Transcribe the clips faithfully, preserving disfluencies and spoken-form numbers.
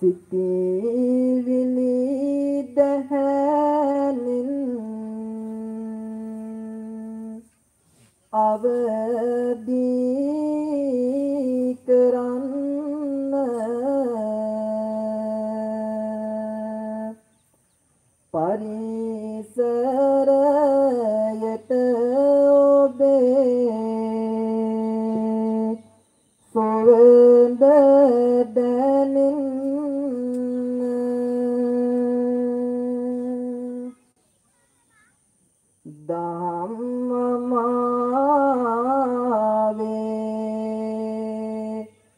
සිතිවිලි දැහැනින් අවදී කරන්න පරිසරයට ඔබේ සොවඳ දැනින් ධම්මමාවේ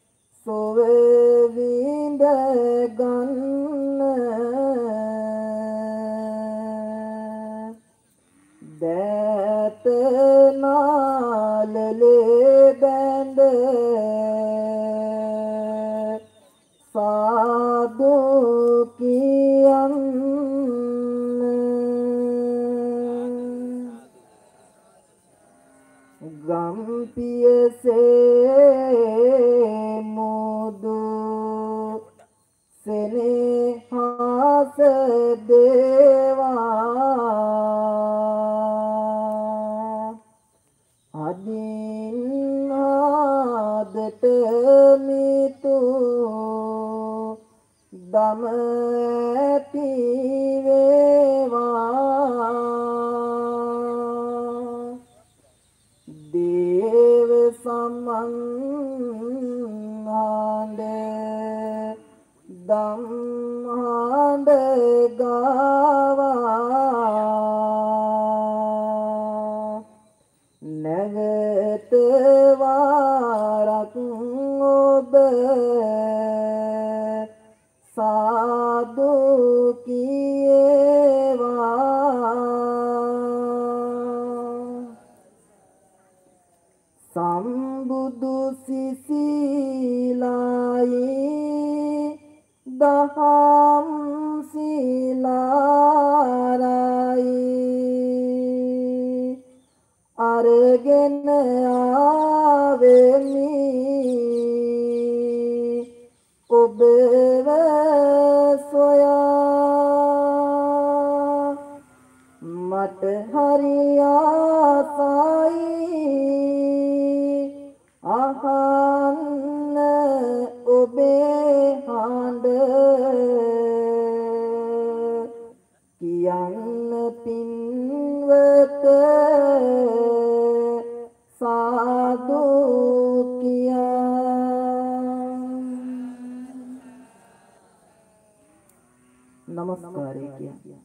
සොවවිඳ ගන්න දැතනාලලේ බැඳ සාදු කියන්න ගම්පියසේ මුදු සෙනෙහස දේවා අදින් ආදට මිතු දම ඇති වේවා දේව සම්මන්හඬ ධම්මහඬ ගාවා නැවත වාරක් ඔබ සාදු කියේවා සම්බුදු සිසිලායි දහම් සීලාරයි අරගෙන ආවෙමි ඔබව සොයා මට හරි ආසයි අහන්න ඔබේ හඬ කියන්න පින්වත සාදු කියා නමස්කාරය කියා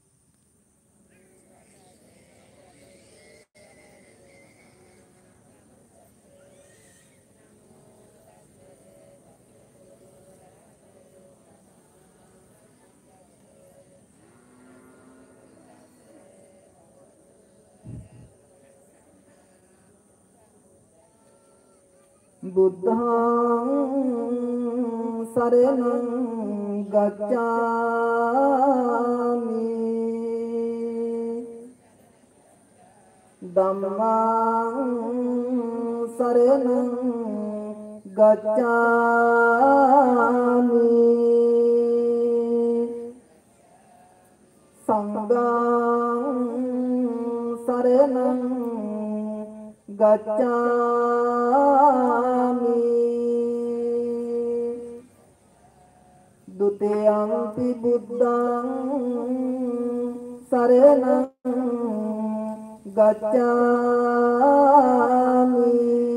බුද්ධං සරණං ගච්ඡාමි ධම්මං සරණං ගච්ඡාමි සංඝං සරණං ගච්ඡාමි ဒုတိယံ පි බුද්ධං සරණං ගච්ඡාමි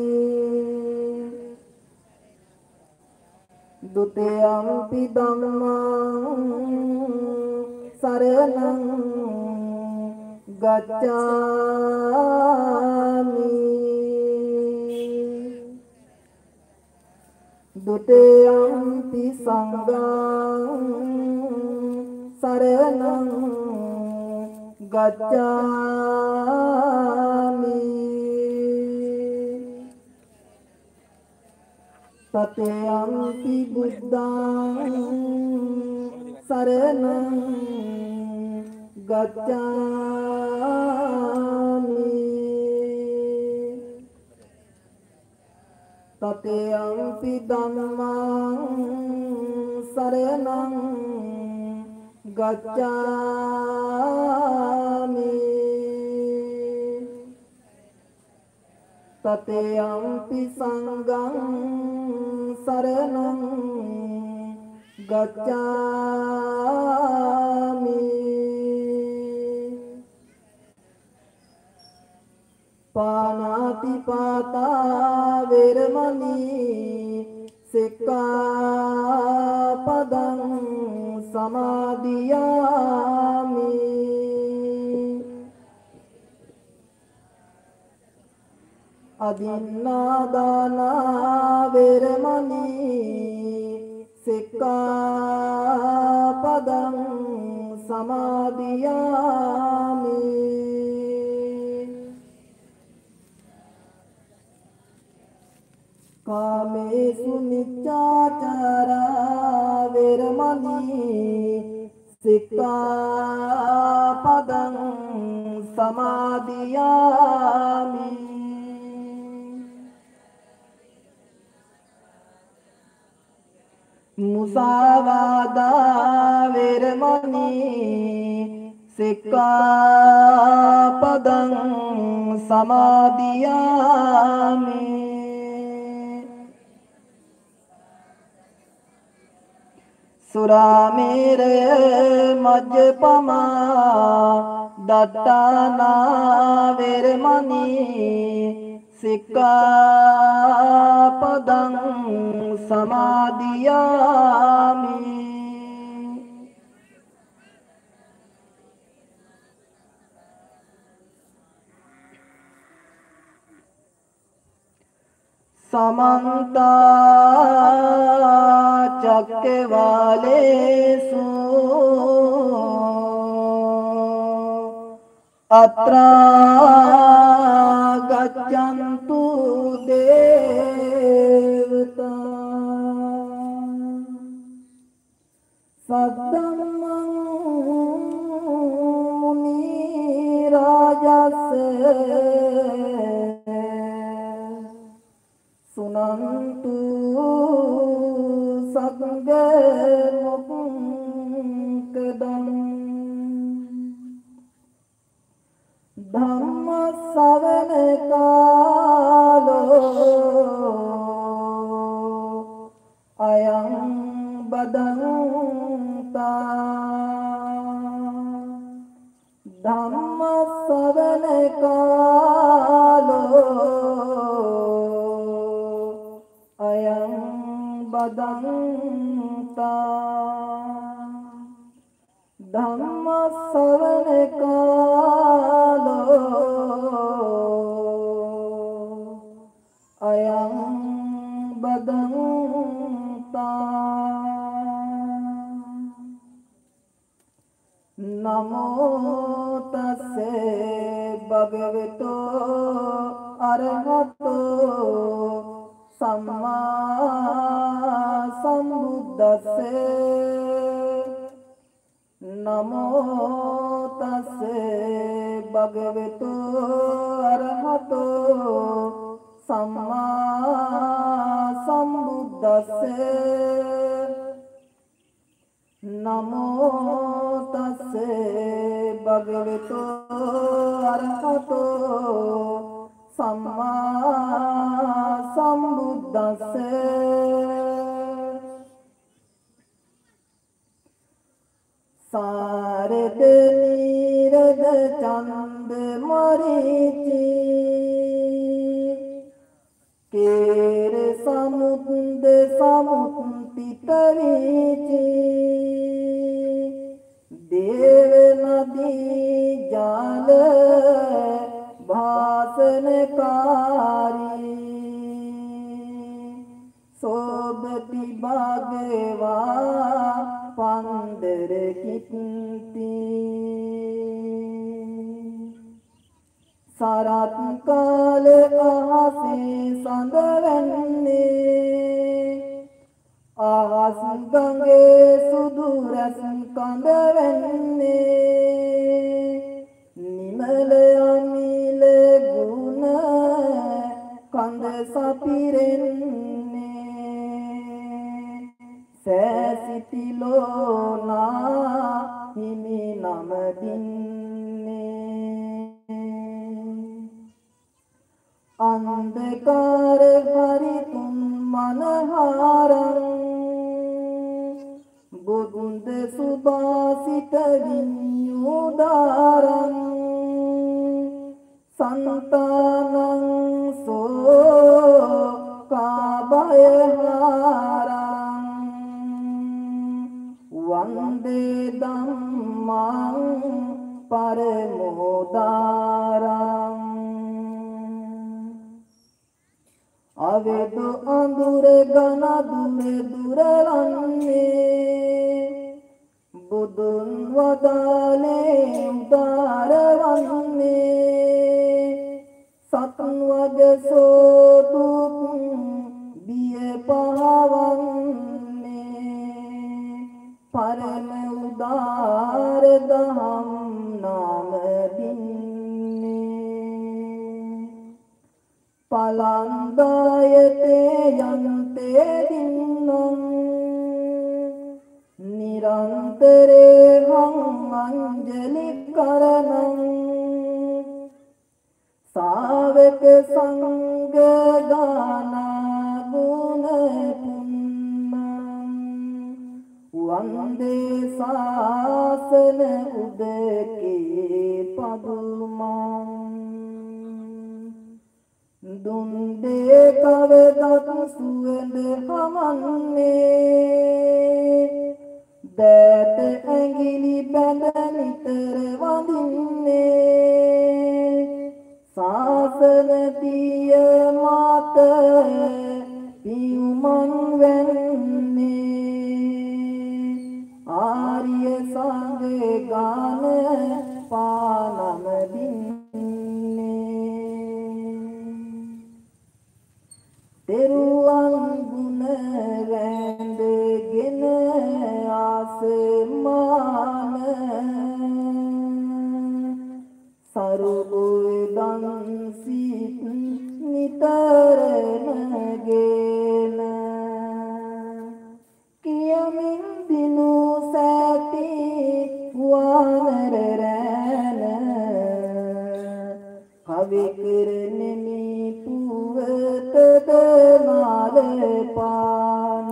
ဒုတိယံ පි ධම්මං සරණං ගච්ඡාමි ဒုတိယံ පි සංඝං සරණං ගච්ඡාමි တတိယံ පි බුද්ධං සරණං ගච්ඡාමි တတိယံ පි ධම්මං සරණං ගච්ඡාමි තතේයම්පි සංඝං සරණං ගච්ඡාමි පාණාතිපාතා වේරමණී සික්ඛාපදං සමාදියාමි අදින්නාදානා වේරමණී සික්ඛාපදං සමාදියාමි කාමේසු මිච්ඡාචාරා වේරමණී සික්ඛාපදං සමාදියාමි මුසාවාදා වේරමණී සික්ඛාපදං සමාදියාමි සුරාමේරය මජ්ජපමා දත්තානා වේරමණී සික්ඛාපදං සමාදියාමි समन्त चक्रवालेषु अत्र गच्छन्तु देवता सद्धम्मं मुनिराजस्य सुनन्तु सद्गमुक्तदं धम्म श्रवण कालो अयं बदन्ता धम्म श्रवण कालो अयं बदन्ता धम्म श्रवण कालो अयं बदन्ता नमो तस्से भगवतो अरहतो सम्मा सम्बुद्धस्से नमो तस्से भगवतो अरहतो सम्मा सम्बुद्धस्से नमो तस्से भगवतो अरहतो सम्मा सम्बुद्धस्से सारद नीरद चंद मरीचि केर समुद्र समुद्रितरीचि देव नदी जाल भाषणकारी सोबती भागवा पंदर कितनी सारात काल आसे संदरन्ने आस गंगे सुदूरस कंदरन्ने निमल अनिल गुण कंद सपिरन्ने සෑසිතිලෝනා හිමි නම දින්නේ අන්ධකාර පරිතුන් මනහාරං බුදුන්ද සුභාසිත විඤ්ඤෝදාරං සන්තානං සෝ කාබයහාරං වන්දේ ධම්මං පරමෝදාරං අවෙදු අඳුර ගන දුර දුරලන්නේ බුදුන් වදාලේ උදාරවන්නේ සතුන් වගසෝ දුක් බිය පහවන්නේ පරම උදාර දහම් නාම පලන්දායතේ යන්තේ දින්නම් නිරන්තරේ හං අංජලි කරනං සාවක සංඝ දාන ගුණ පුන්නං වන්දේ සාසන උදකේ පදුමං දුන්දේ කවදත් සුවඳ හමන්නේ දෑත ඇඟිලි බැඳ නිතර වඳින්නේ සාසන දිය මාත පියුමන් වෙන්නේ ආර්ය සංඝ ගාන පානම තෙරුවන් ගුණ රැඳගෙන ආසමාන සරුබුදන් සිත් නිතරමගෙන කියමින් දිනු සැටි වනර රැන කවි කරනෙමි පුවතද නාල පාන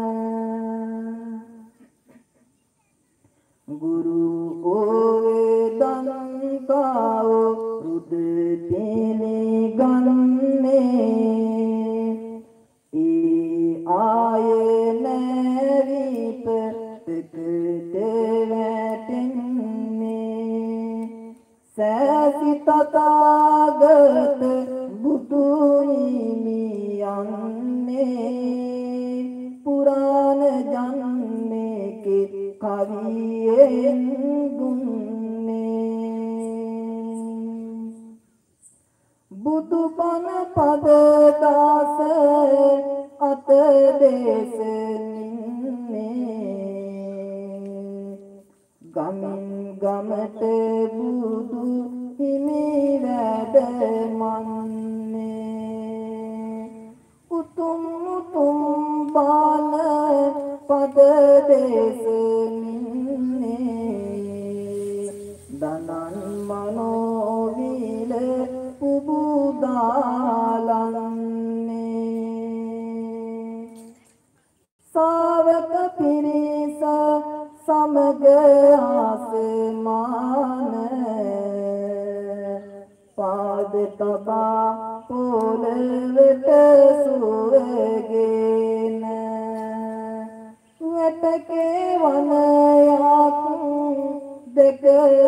ගුරු ඕවේදන්තාව රුද තෙලි ගන්නේ ඒ ආයේ නැවිප තෙකට වැටෙන්නේ සෑසි තථාගත බුදු හිමියන්නේ පුරාණ ජන්මේ කවියෙන් දුන්නේ බුදු බණ පද දාස අත දේශනින්නේ ගමින් ගමට බුදු හිමි වැඩමන්නේ උතුම් උතුම් බාල පද දේශනින්නේ දනන් මනෝවිල පුබුදාලන්නේ සාවක පිරිස සමග ආසමාන පාද තබා පොළවට සුවගෙන වැටකේ වනයක් දෙක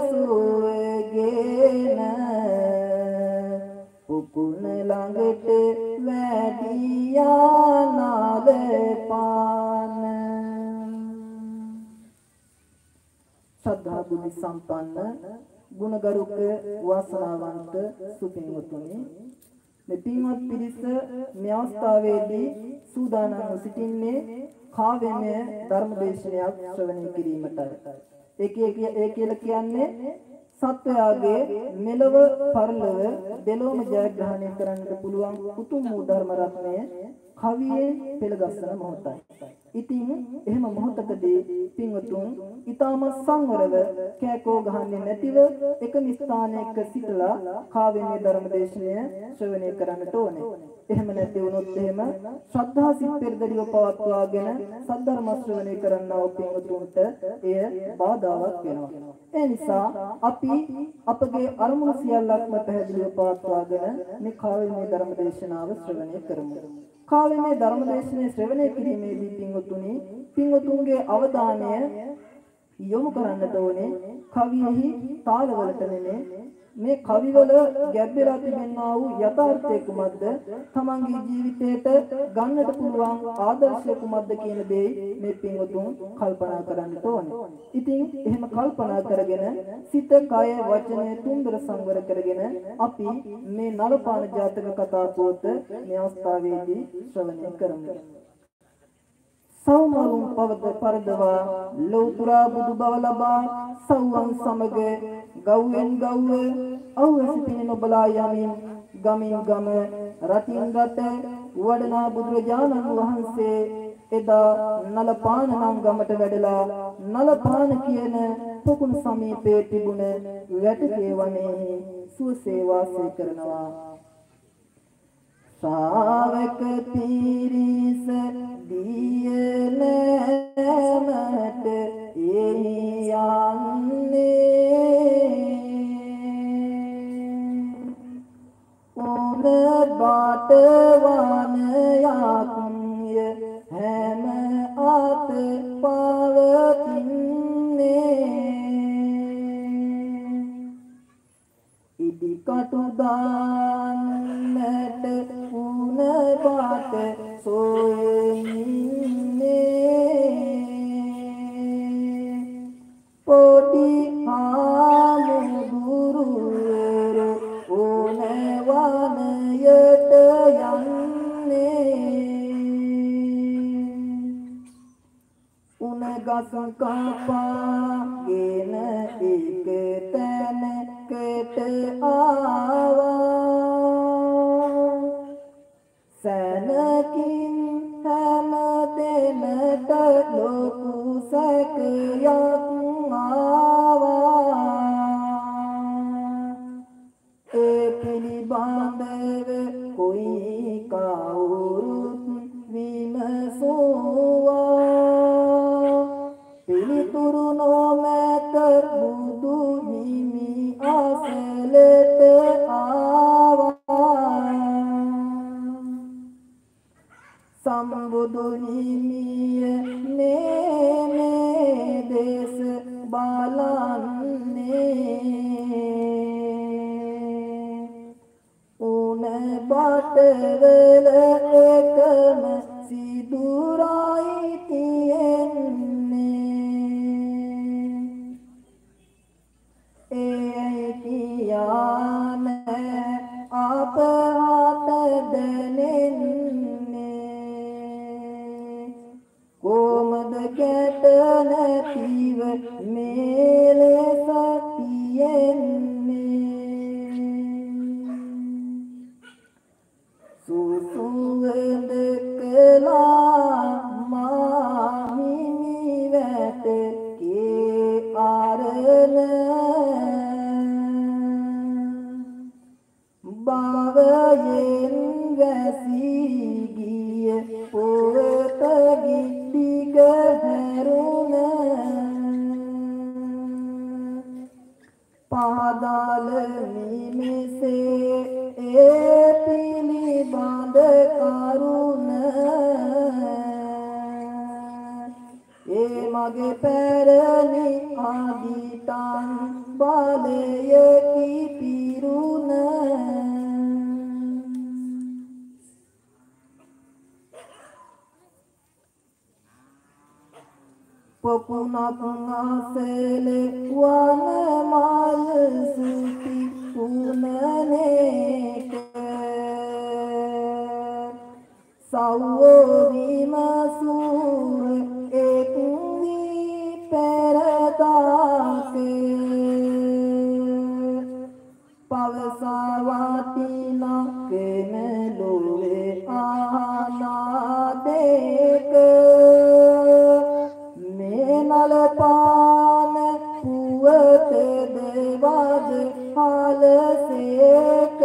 සුවගෙන උකුණ ළඟට වැඩියා නාද පාන සද්ධා බුද්ධ සම්පන්න ගුණගරුක වාසනාවන්ත සුපින්වතුනි මේ පින්වත් පිරිස මේ අවස්ථාවේදී සූදානම් සිටින්නේ කාව්‍යමය ධර්ම දේශනයක් ශ්‍රවණය කිරීමටයි. ඒකේ ඒ කියලා කියන්නේ සත්වයාගේ මෙලව පරලොව දෙලොවම ජයග්‍රහණය කරන්නට පුළුවන් උතුම් වූ ධර්ම රත්නය කවියේ පෙළගස්සන මොහොතයි. ඉතින් එහෙම මොහොතකදී පින්වතුන් ඊටම සංවරව කෑකෝ ගහන්නේ නැතිව එකම ස්ථානයක සිටලා කාව්‍යමය ධර්ම දේශනය ශ්‍රවණය කරන්නට ඕනේ. එහෙම නැති වුණොත් එහෙම ශ්‍රද්ධා සිත් පෙරදරිව පවත්වාගෙන සද්ධර්ම ශ්‍රවණය කරන්නා වූ පින්වතුන්ට එය බාධාවක් වෙනවා. ඒ නිසා අපි අපගේ අරමුණු සියල්ලක්ම පැහැදිලිව පවත්වාගෙන මේ කාව්‍යමය ධර්ම දේශනාව ශ්‍රවණය කරමු. කාව්‍යමය ධර්ම දේශනය ශ්‍රවණය කිරීමේදී පින්වතුනි පින්වතුන්ගේ අවධානය යොමු කරන්නට ඕනේ කවියෙහි තාලවලට නෙමෙයි. මේ කවිවල ගැඹිරා තිබෙනා වූ යථාර්ථය කුමක්ද? තමන්ගේ ජීවිතයට ගන්නට පුළුවන් ආදර්ශය කුමක්ද කියන දේ මේ පින්වතුන් කල්පනා කරන්නට ඕනේ. ඉතින් එහෙම කල්පනා කරගෙන සිත, කය, වචනය තුන්දර සංවර කරගෙන අපි මේ නලපාන ජාතක කතා පොත මේ අවස්ථාවේදී ශ්‍රවණය කරමු. සෞමරුන් පවද පරදවා ලෞතුරා බුදු බව ලබා සෞවන් සමග ගව්වෙන් ගව්ව අවසි පින නොබලා යමින් ගමින් ගම රටින් රට වඩනා බුදුරජාණන් වහන්සේ එදා නලපාන නම් ගමට වැඩලා නලපාන කියන පොකුණු සමීපයේ තිබුණ වැටකේ වනයේ සුවසේ වාසය කරනවා. ශාවක පිරිස දියලමට යන්නේ උන බාටවන යාකුම්ය හැම අත පවතින්නේ ඉදි කටු දාන්නට උන බාට සොයන්නේ පොඩි ආමුදුරුවරු උන වනයට යන්නේ උන ගස කපාගෙන එක තැනකට ආවා සැනකින් හැම දෙනට ලොකු සැකයක් ආවා ඒ පිළිබඳව කොයි කවුරුත් විමසුවා පිළිතුරු නොමැත බුදු හිමි අසලට ආවා සම්බුදු හිමිය මේ දේශ බලන්නේ උන බටවල එකම සිදුරයි තියෙන්නේ ඒ කියාන අපහත දැනෙන්නේ කොමද ගැට නැතිව මේලෙස තියෙන්නේ සුසුවඳ කලා මාහිමි වැටකේ අරණ භවයෙන් වැසී ගිය පොත ගිඩිග හැරුණ පාදාල නිමිසේ ඒ පිළිබඳ කරුණ ඒ මගේ පැරණි ආදිතන් බලයකි පිරුණ පොකුණක් ආසල වන මල් සුති පුනනේක සවෝ විමසුර එක් වී පෙරදාක පවසා වටිනා කෙන ලොවේ ආනාදේක ते देवाद हाल सेक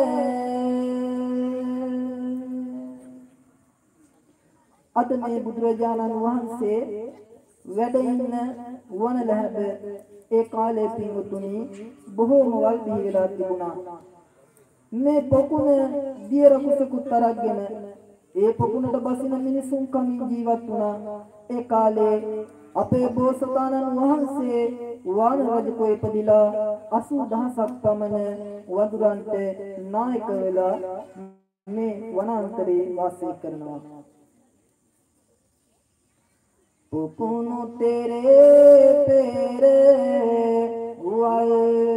අද මේ බුදුරජාණන් වහන්සේ වැඩ ඉන්න වන ලැබ ඒ කාලේ පින්වතුනි බොහෝම වල් පිළිවෙලා තිබුණා. මේ පොකුණ දියර කුසකුත් අරගෙන ඒ පොකුණට බසින මිනිසුන් කමින් ජීවත් වුණා. ඒ කාලේ අපේ බෝසතාණන් වහන්සේ වාන රජකෝ ඉපදිලා අසූ දහසක් පමණ වදුරන්ට නායක වෙලා මේ වනාන්තරේ වාසය කරනවා. පුපුණු තෙරේ පෙර වල්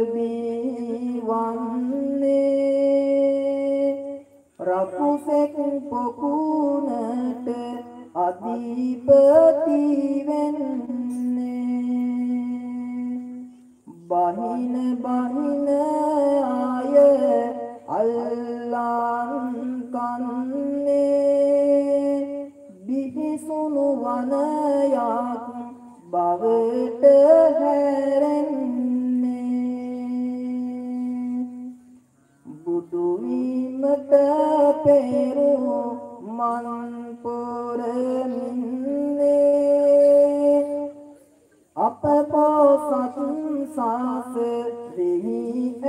බිවන්නේ රකුසෙක් පොකුණට අධිපති වෙන්නේ බහින බහින ආය අල්ලාන් කන්නේ බිහිසුණු වනයක් බවට හැරෙන්නේ බුදු වීමට පෙරු මන් පුරමින්නේ අප පොසත් සාස දෙහි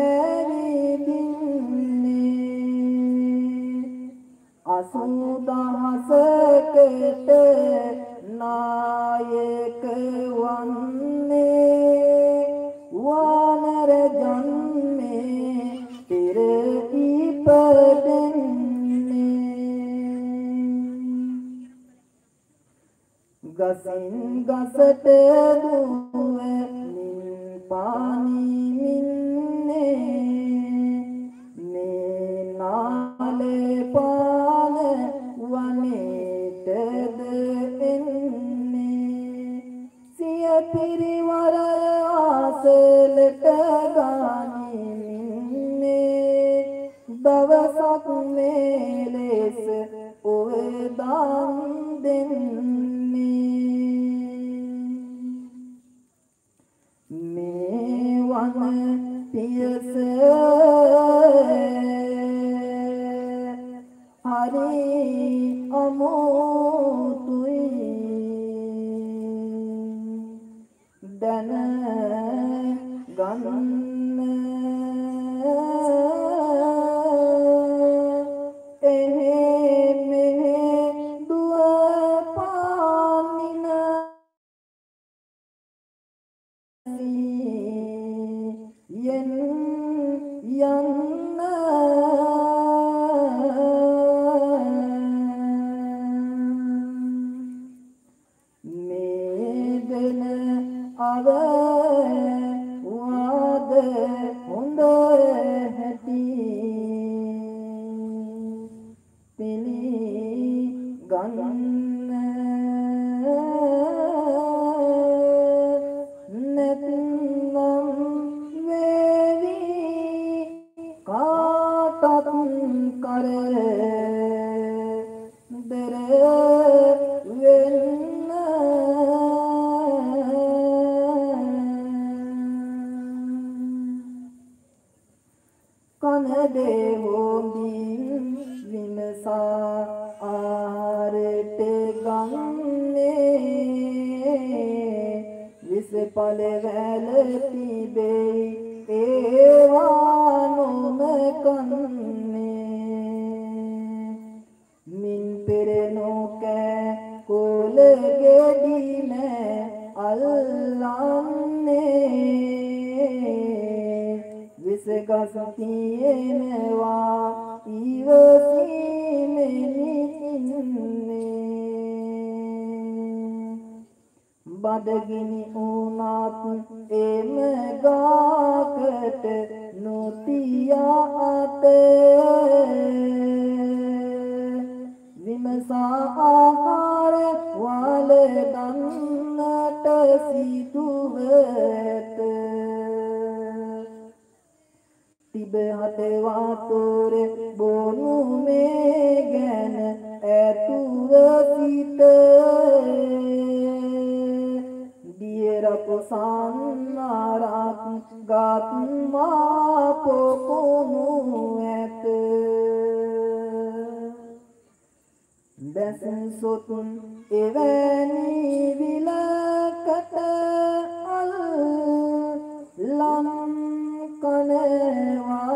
ඇවිදින්නේ අසූ දහසකට නායක වන්නේ වානර ජන්මේ පෙර ඉපදෙන්නේ ගසින් ගසට දුව නින් පානි මින්නේ මේ නාලේ පාන වනේටද එන්නේ සිය පිරිවර ආසලට ගානින්නේ දවසක් මේ ලෙස ඔය දන් දෙන්නේ මේ වන පියස හරි අමුතුයි දන ගන්න එහේ මෙහේ දුව පාමින යෙන් යන්න අව වාද හොඳ හැටි පිළි ගන්න නැත්නම් වේවි කාටත් කර දෙර වෙන්න කනදේ හොඳින් විමසා ආරට ගන්නේ විසපල වැල තිබෙයි ඒවා නොම කන්නේ මින් පෙරනෝකෑ කොල ගෙඩින අල්ලන්නේ විසගස තියෙනවා ඉවසීමෙනි ඉන්නේ බඩගිනි උනාත් එම ගාකට නොතියා අත විමසා ආහාර වල දන්නට සිදුවත තිබ හටවාතොර බොනු මේ ගැන ඇතුව සිත දිය රකුසන්නාරක් ගත්මා පොකුණු ඇත දැසන් සොතුන් එවැනි විලකට අල් ලම් කනවා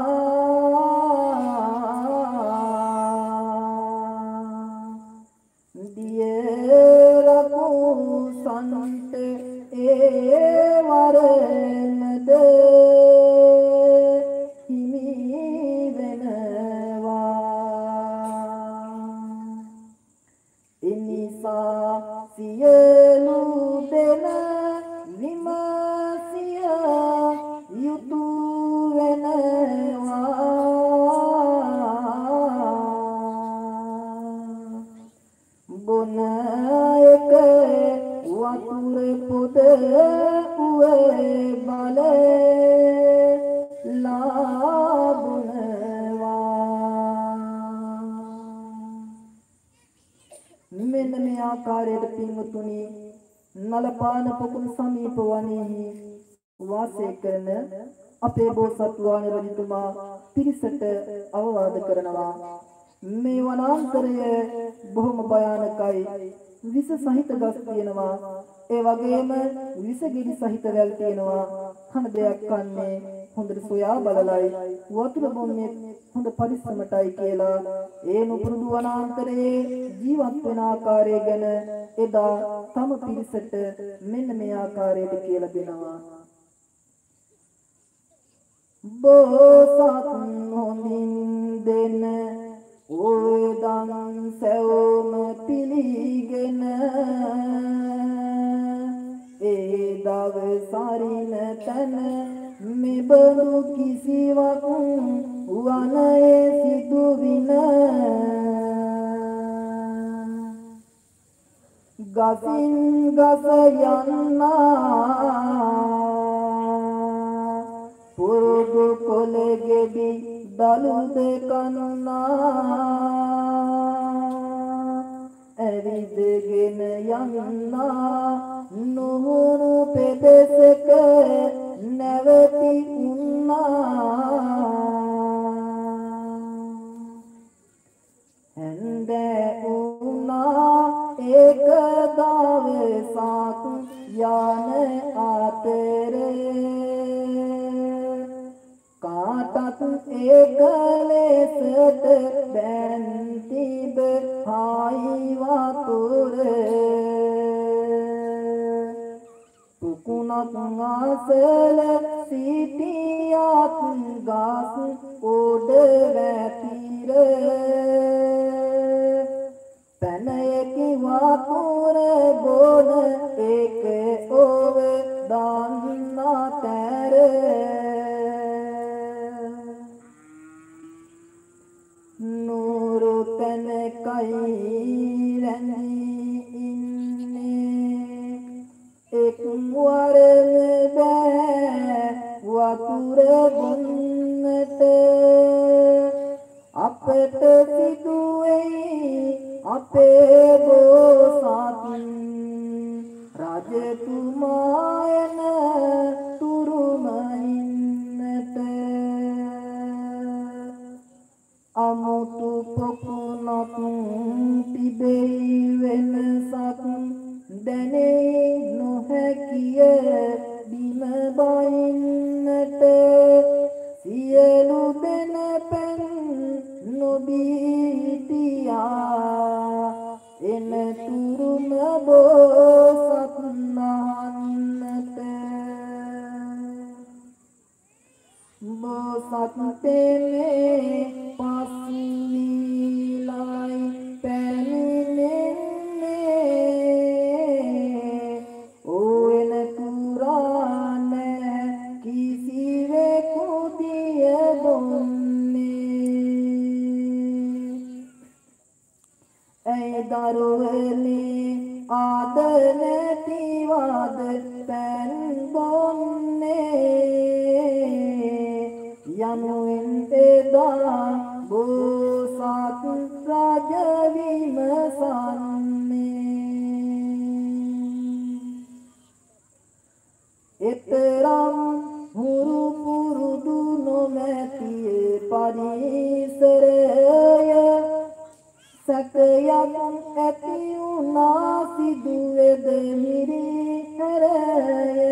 සන්ත ඒ වරණද හිමි වෙනවා එනිසා සියලු දෙන විමසිය යුතු වෙනවා බොන එක වතුර පොද උවේ බල ලාබුනවා මෙන්න මේ ආකාරයට පින්වතුනි නලපාන පොකුණු සමීප වනයේහි වාසය කරන අපේ බෝසත්වාණ රජතුමා පිරිසට අවවාද කරනවා මේ වනාන්තරය බොහොම භයානකයි විස සහිත ගස් තියෙනවා ඒ වගේම විස ගෙඩි සහිත වැල් තියෙනවා කන දෙයක් කන්නේ හොඳට සොයා බලලයි වතුර බොන්නේ හොඳ පරිස්සමටයි කියලා ඒ නුපුරුදු වනාන්තරයේ ජීවත් වෙන ආකාරය ගැන එදා තම පිරිසට මෙන්න මේ ආකාරයට කියලා දෙනවා බෝසත් හොඳින් දෙන ඕදන් සැවොම පිළිගෙන ඒ දවසරින තන මෙබඳු කිසිවක් වනයේ සිදුවින ගසින් ගස යන්නා පුරුදු කොළගෙඩි දලු දෙකන්නා ඇවිදගෙන යන්නා නුහුරු පෙදෙසක නැවති උන්නා හැන්දෑ උනා ඒක දවසක් යන අතරේ කාටත් ඒක ලෙසට බැන් තිබ හායි වතුර පුකුණක් ආසල සිටියත් ගස් උඩ වැතිර පැනයකි වතුර බොන එක ඔව දන්නා තැර නూరు තනකයි රැඳී ඉන්නේ එක් වරම බෑ වතුර බොන්නට අපට සිදුවෙයි අපේ බෝසත් රජතුමායන තුරුම ඉන්නට අමුතු පොකුණක් තිබෙයි වෙනසක් දැනෙයි නොහැකිය බිම බයින්නට සියලු දෙන පැන් නොබීතියා එන තුරුම බෝසත් නහන්නට බෝසත් තෙමේ පස්විලයි පැමිණෙන්නේ ඕන කුරාන කිසිවෙකු දිය බොන්නේ ඇයි දරුවනේ ආද නැතිවාද පැන් බොන්නේ යනුවෙන් එදා බෝසත් රජ විමසන්නේ ඇති වුණා සිදුවේද මිරි හැරය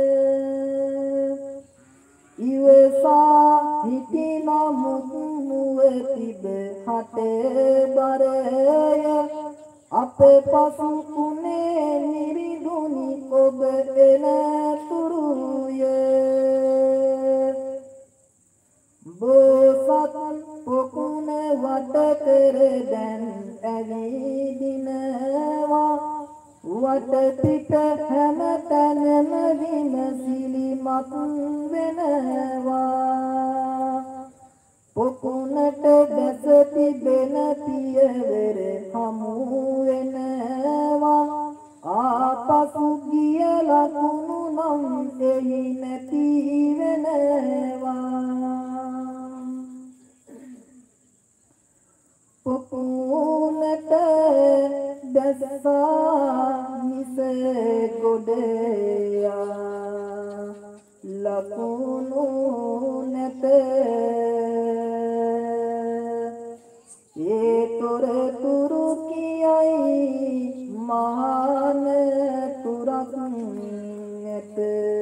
ඉවසා හිටි නමුත් මුවතිබ හටේ බරය අපේ පසු උනේ නිරිදුනි ඔබ එන තුරුය බෝසත් පොකුණ වට කර දැන් ඇවිදිනවා වට පිට හැම තැනම විමසිලිමත් වෙනවා පොකුණට දැස තිබෙන පියවර හමු වෙනවා ආපසු ගිය ලකුණු නම් එහි නැති වෙනවා පොකුණට දැස්සා මිස ගොඩයා ලකුණු නැත ඒ තොරතුරු කියයි මහාන තුරක් නැත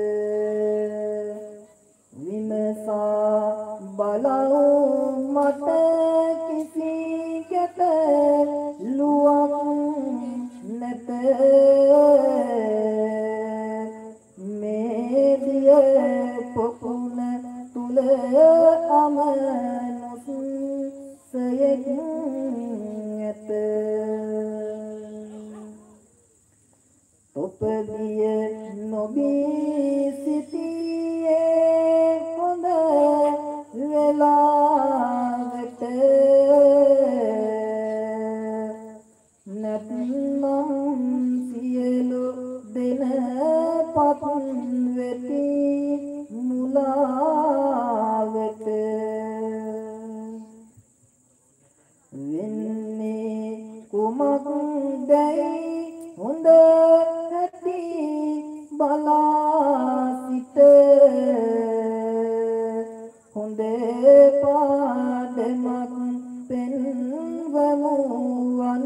විමසා බලවු මට කිසි ගැටලුවක් නැත මේ දිය පොකුණ තුල අමනුස් සයෙක් ඇත තොපදිය නොබී සිටියේ හොඳ වෙලාවට නැත්නම් සියලු දෙන පත් වෙති මුලාවට වෙන්නේ කුමක්දයි හොඳ ඇති බලා සිට හොඳ පාඩමක් පෙන්වමු වන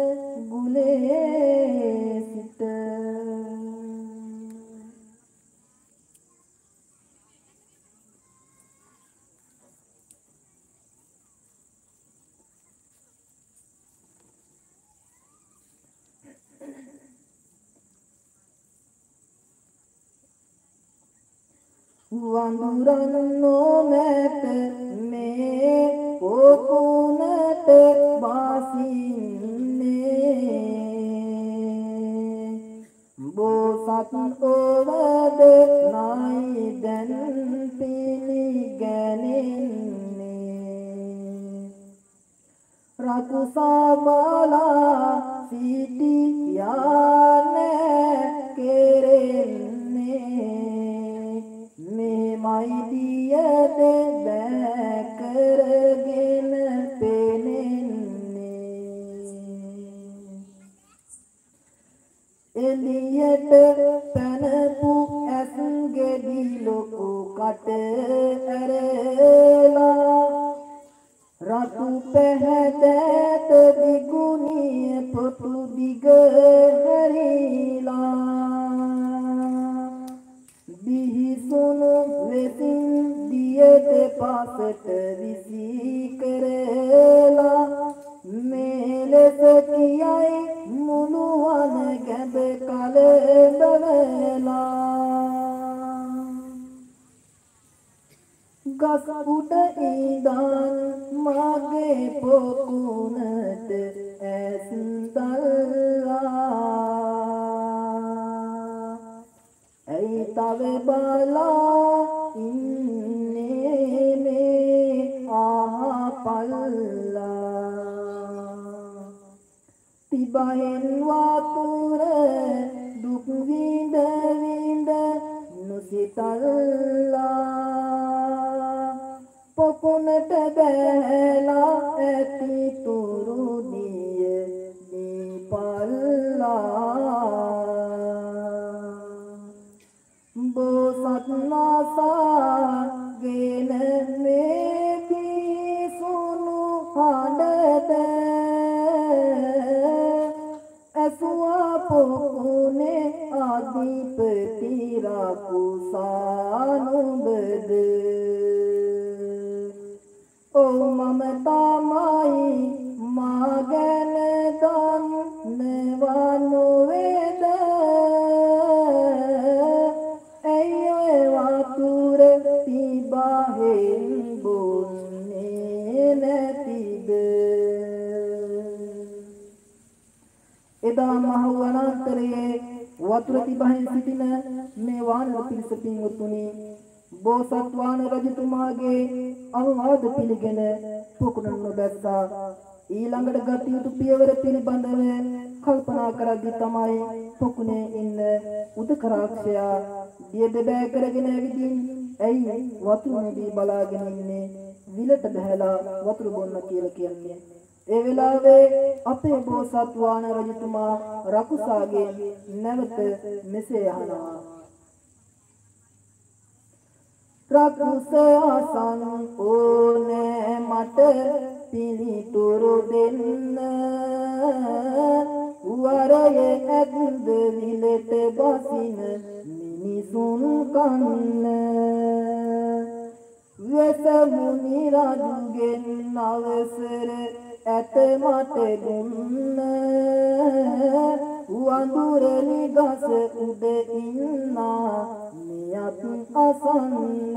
ගුලේ සිට වඳුරන් නොමැත මේ පොකුණට බසින්නේ බෝසත් ඔබද නයි දැන් පිළිගැනෙන්නේ රකුසා බලා සිටියා නැ කෙරෙන්නේ මේ මයිදියද බෑ කරගෙන පෙනෙන්නේ එළියට පැනපු ඇස් ගෙඩි ලොකු කට ඇරලා රතු පැහැදෑත දිගුණිය පොතු දිග හැරිලා බිහිසුණු වෙසින් දියට පසට විසි කරලා මෙලෙස කියයි මුළුවන ගැඹ කලබලලා ගස් උඩ ඉඳන් මගේ පොකුණට ඇස් තල්ලා ඇයි තව බලා ඉන්නේ මේ ආපල්ලා තිබහෙන් වතුර දුක් විඳ විඳ නොසිතල්ලා පොකුණට බැලලා ඇති තුරු දිය දීපල්ලා බෝසත් නාසාගෙන මේ පිසුණු හඬද බාහෙන් බොන්නේ නැතිද එදා මහ වනාන්තරයේ වතුර තිබහෙන් සිටින මේ වානර පිරිස පින්වතුනි බෝසත් වාන රජතුමාගේ අවවාද පිළිගෙන පොකුණු නොබැස්සා ඊළඟට ගත යුතු පියවර පිළිබඳව කල්පනා කරද්දී තමයි පොකුණේ ඉන්න උදකරාක්ෂයා දිය දෙබෑ කරගෙන ඇවිදින් ඇයි වතුර නැදී බලාගෙන ඉන්නේ විලට බහැලා වතුර බොන්න කියලා කියන්නේ ඒ වෙලාවේ අපේ බෝසත් වාන රජතුමා රකුසාගේ නැවත මෙසේ අහනවා රකුස අසන් ඕනේ මට පිළිතුරු දෙන්න වරයේ ඇද්ද විලට බසින මිනිසුන් කන්න වෙසමුනි රජුගෙන් අවසර ඇත මට දුන්න වඳුරලි ගස උඩ ඉන්නා මියත් අසන්න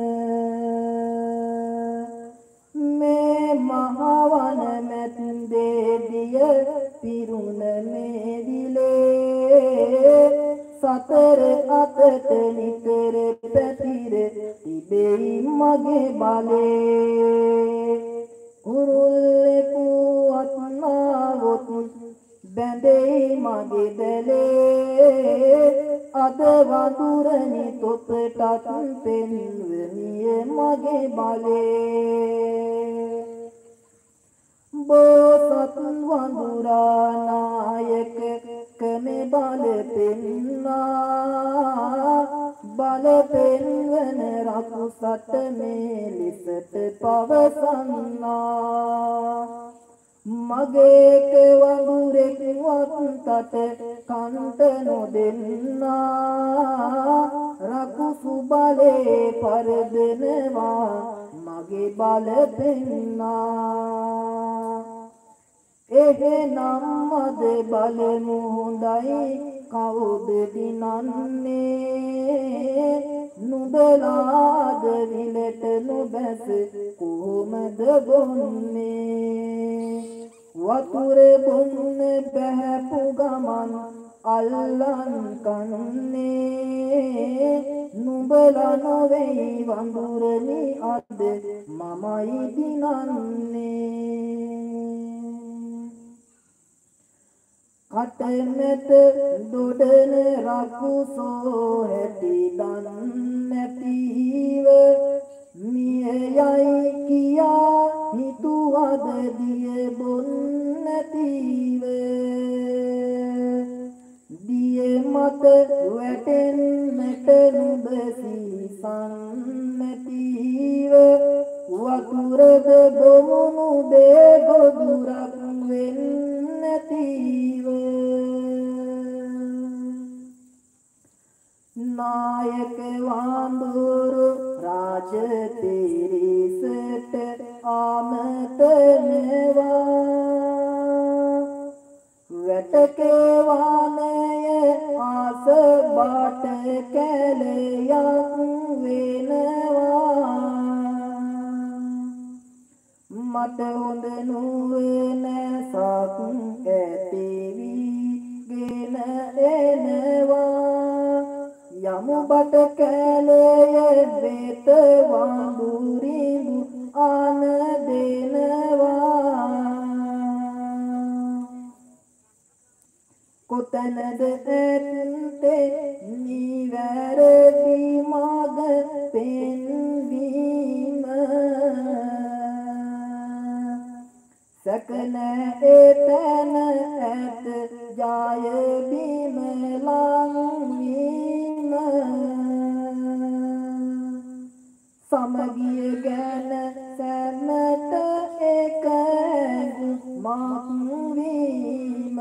මේ මහවන මැද්දේ දිය පිරුණ මේ විලේ සතර අතට නිතර පැතිර තිබෙයි මගේ බලේ උරුල්ලෙකු අත්නාවොත් බැඳෙයි මගේ දැලේ අද වඳුරනි තොපටත් පෙන්වමිය මගේ බලේ බෝසත් වඳුරා නායක කනේ බල පෙන්නා බල පෙන්වන රකුසට මේ ලෙසට පවසන්නා මගේ වඳුරෙක් වත්තට කන්ට නොදෙන්නා රකුසු බලේ පරදනවා මගේ බල පෙන්නා එහෙනම් මද බලමු හොඳයි කවුද දිනන්නේ නුඹලාද විලට නොබැස කොහොමද බොන්නේ වතුර බොන්න බැහැපු ගමන් අල්ලන් කන්නේ නුඹලා නොවේ වඳුරනි අද මමයි දිනන්නේ කටමෙත දොඩන රකුසෝ හැටි දන් නැතිව මියයි කියා හිතුවද දිය බොන් නැතිව දිය මත වැටෙන්නට නුඹ සීසන් නැතිව වතුරද බොමුණු දේ ගොදුරක් වෙන්න නැතිව නායක වඳුරු රාජ පිරිසට ආමතනවා වැටකේ වානය ආස බාට කැලයක් වෙනවා මට හොඳ නුවණ සක් ඇතිවි ගෙන එනවා යමු බට කැලේ වෙත වඳුරිඳු ආන දෙනවා කොතනද ඇත්තේ නිවැරදි මඟ පෙන්වීම සකන එතන ඇත ජය බිම ලංවීම සමගිය ගැන සැමට එක මක්වීම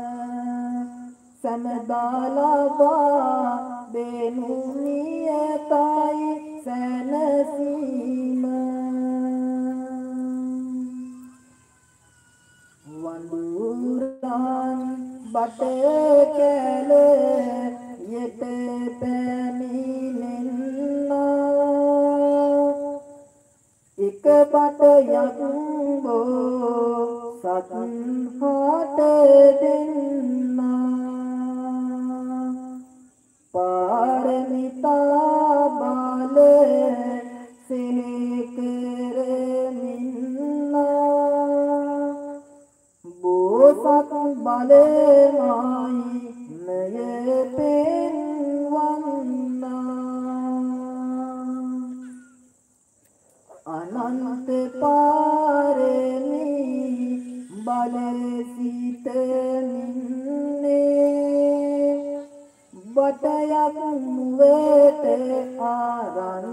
සමදාලබා දෙනු නියතයි සැනසීම වඳුරන් බට කැල යට පැමිණෙන්නා බටයක් බෝ සත් හට දෙන්නා පාරමිතා බල සේකරමින්නා බෝසත් බලමයි නය පෙන්වන්නා අනන්ත පාරමී බල සිතමින්නේ බටයක් මුවට ආරන්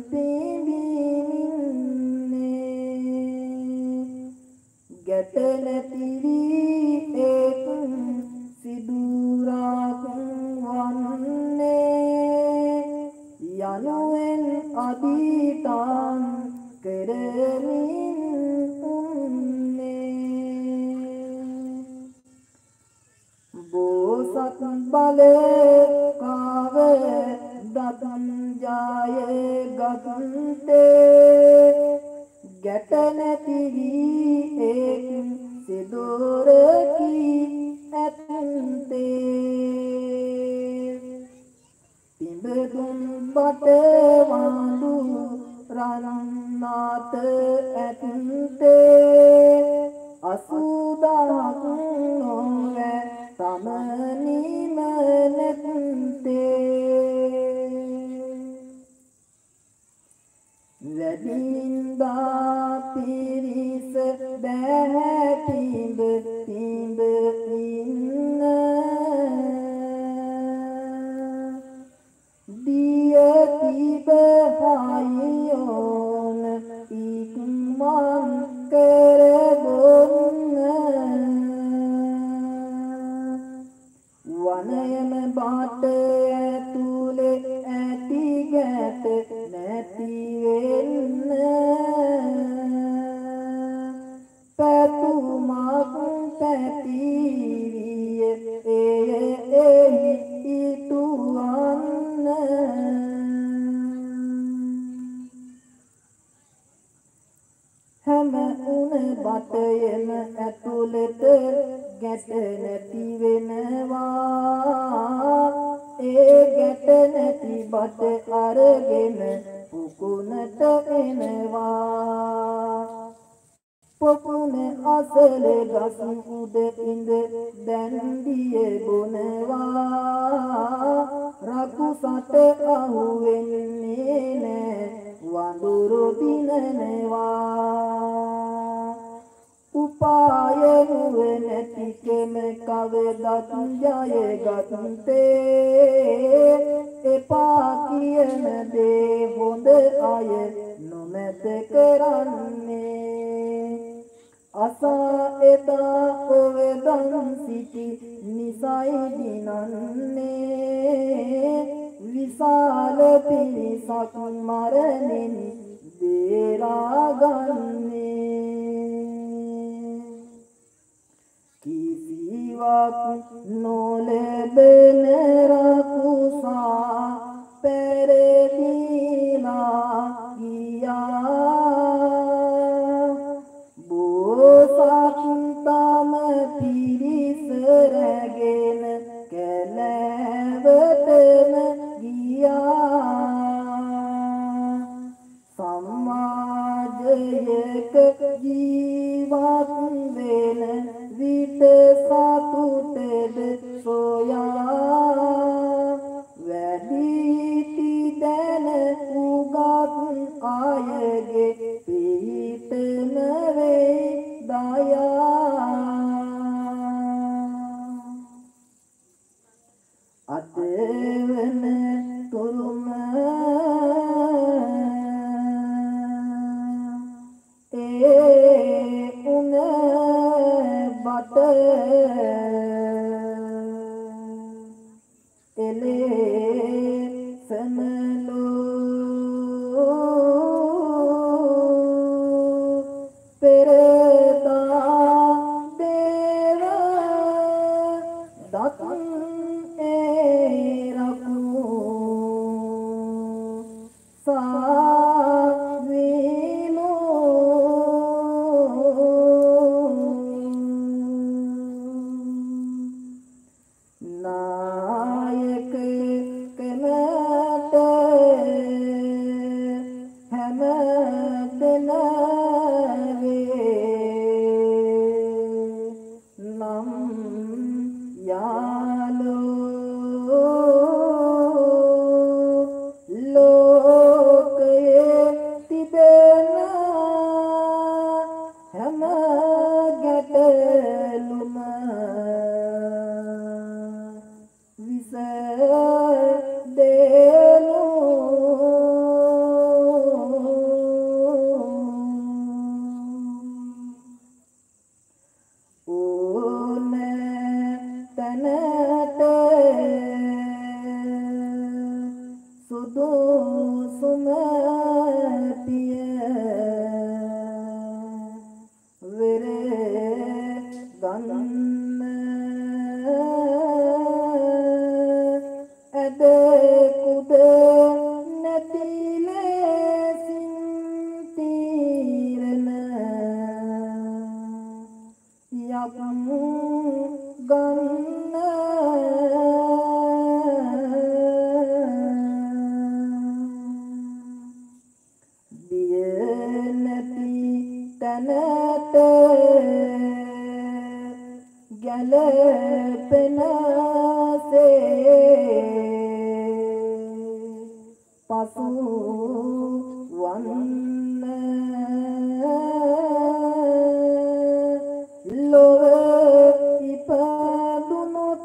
පිඹිමින්නේ ගැට නැති වී එක් සිදුරක් වන්නේ යනුවෙන් අදිටාන් කරමින් උන්නේ බෝසත් බල කාව දතන් ජාය ගතන්තේ ගැට නැති වී එක් සිදුරකි ඇත්තේ පිඹදුන් බට වඳු රන්නාත ඇත්තේ අසුදාක් නොවැ තමනිම නැත්තේ වැඩින්දා පිරිස බෑ පිඹ පිඹ ඉන්න දිය තිබ හයියෝන ඉක්මන් කර බොන්න වනයම බාට ඇතුලේ ඇති ගැට නැති වෙන්න පැතුමක් පැතිරිය එය එහි ඉටුවන්න හැම උන බටයම ඇතුළත ගැට නැති වෙනවා ඒ ගැට නැති බට අරගෙන පුකුණට එනවා පොකුණ අසල ගස් උඩ ඉඳ දැන්දිය බොනවා රකුසට අහු වෙන්නේ නෑ වඳුරු දිනනවා උපාය නුවණැති කෙම කවදත් ජය ගත්තේ එපා කියන දේ හොඳ අය නොමැත කරන්නේ අසා එදා ඔවදන් සිටි නිසයි දිනන්නේ විශාල පිරිසක් මරණින් බේරාගන්නේ කිසිවක් නොලැබෙන රකුසා පෙරදිලා ගියා බෝසත් තම පිරිස රැගෙන කැලෑවටම ගියා සමාජයක ජීවත් වෙන විට සතුටද සොයා වැඩිති දැන උගත් අයගේ පිහිටම වේ දයා අදවන තුරුම ඒ උන බට එලේ සමලෝ පෙරදා දේව දත් ඒ රකු සාවිලෝ තැනට ගැලපෙනසේ පසු වන්න ලොව ඉපදුනොත්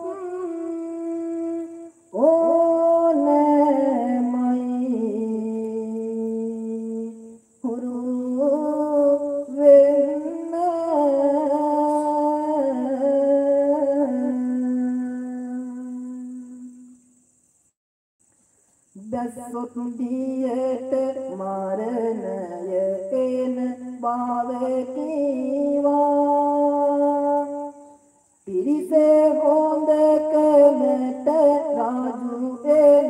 ඕනෑමයි හුරු වෙන්න දැසොත් දියට මරණය එන බව කීවා පිරිසේ හොඳ කමට රාජු එන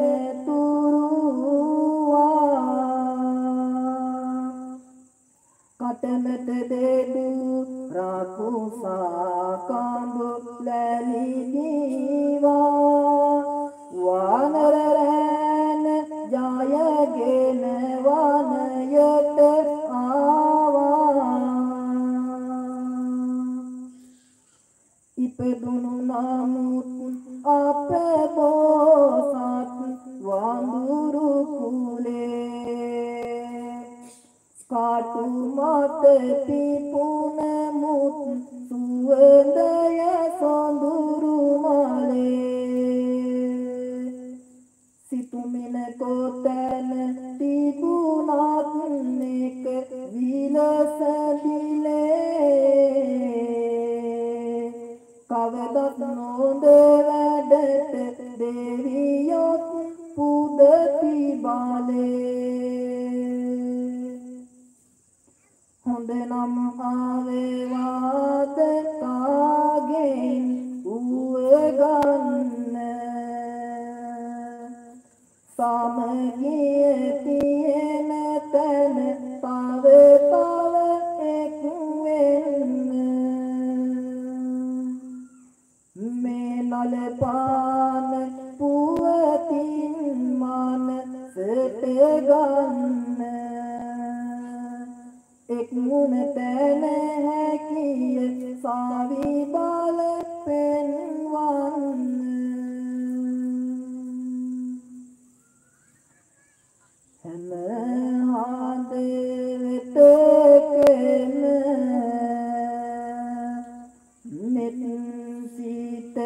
තුරුවා කටමට දෙඩු රාකුසා කඳු ලැලි දීවා වානර රැන ජයගෙන වනයට ආවා ඉපදුණු නමුත් අප බෝසත් වඳුරු කුලේ කාටු මත පිපුණ මුත් සුවඳය සොඳුරු මලේ සිතුමින කොතැන තිබුණත් එක විලසදිලේ කවදත් නොද වැඩට දෙවියොත් පුදති බාලේ හොඳ නම් ආවේවාද කාගෙන් උවගන්න සමගිය තියෙන තැන තව තව එක් වෙන්න මේ නලපාන පුවතින් මනසට ගන්න එක් මුණ තැන හැකිය සාවි බල පෙන්වන්න හැම හාද වෙතකම මෙත් සිත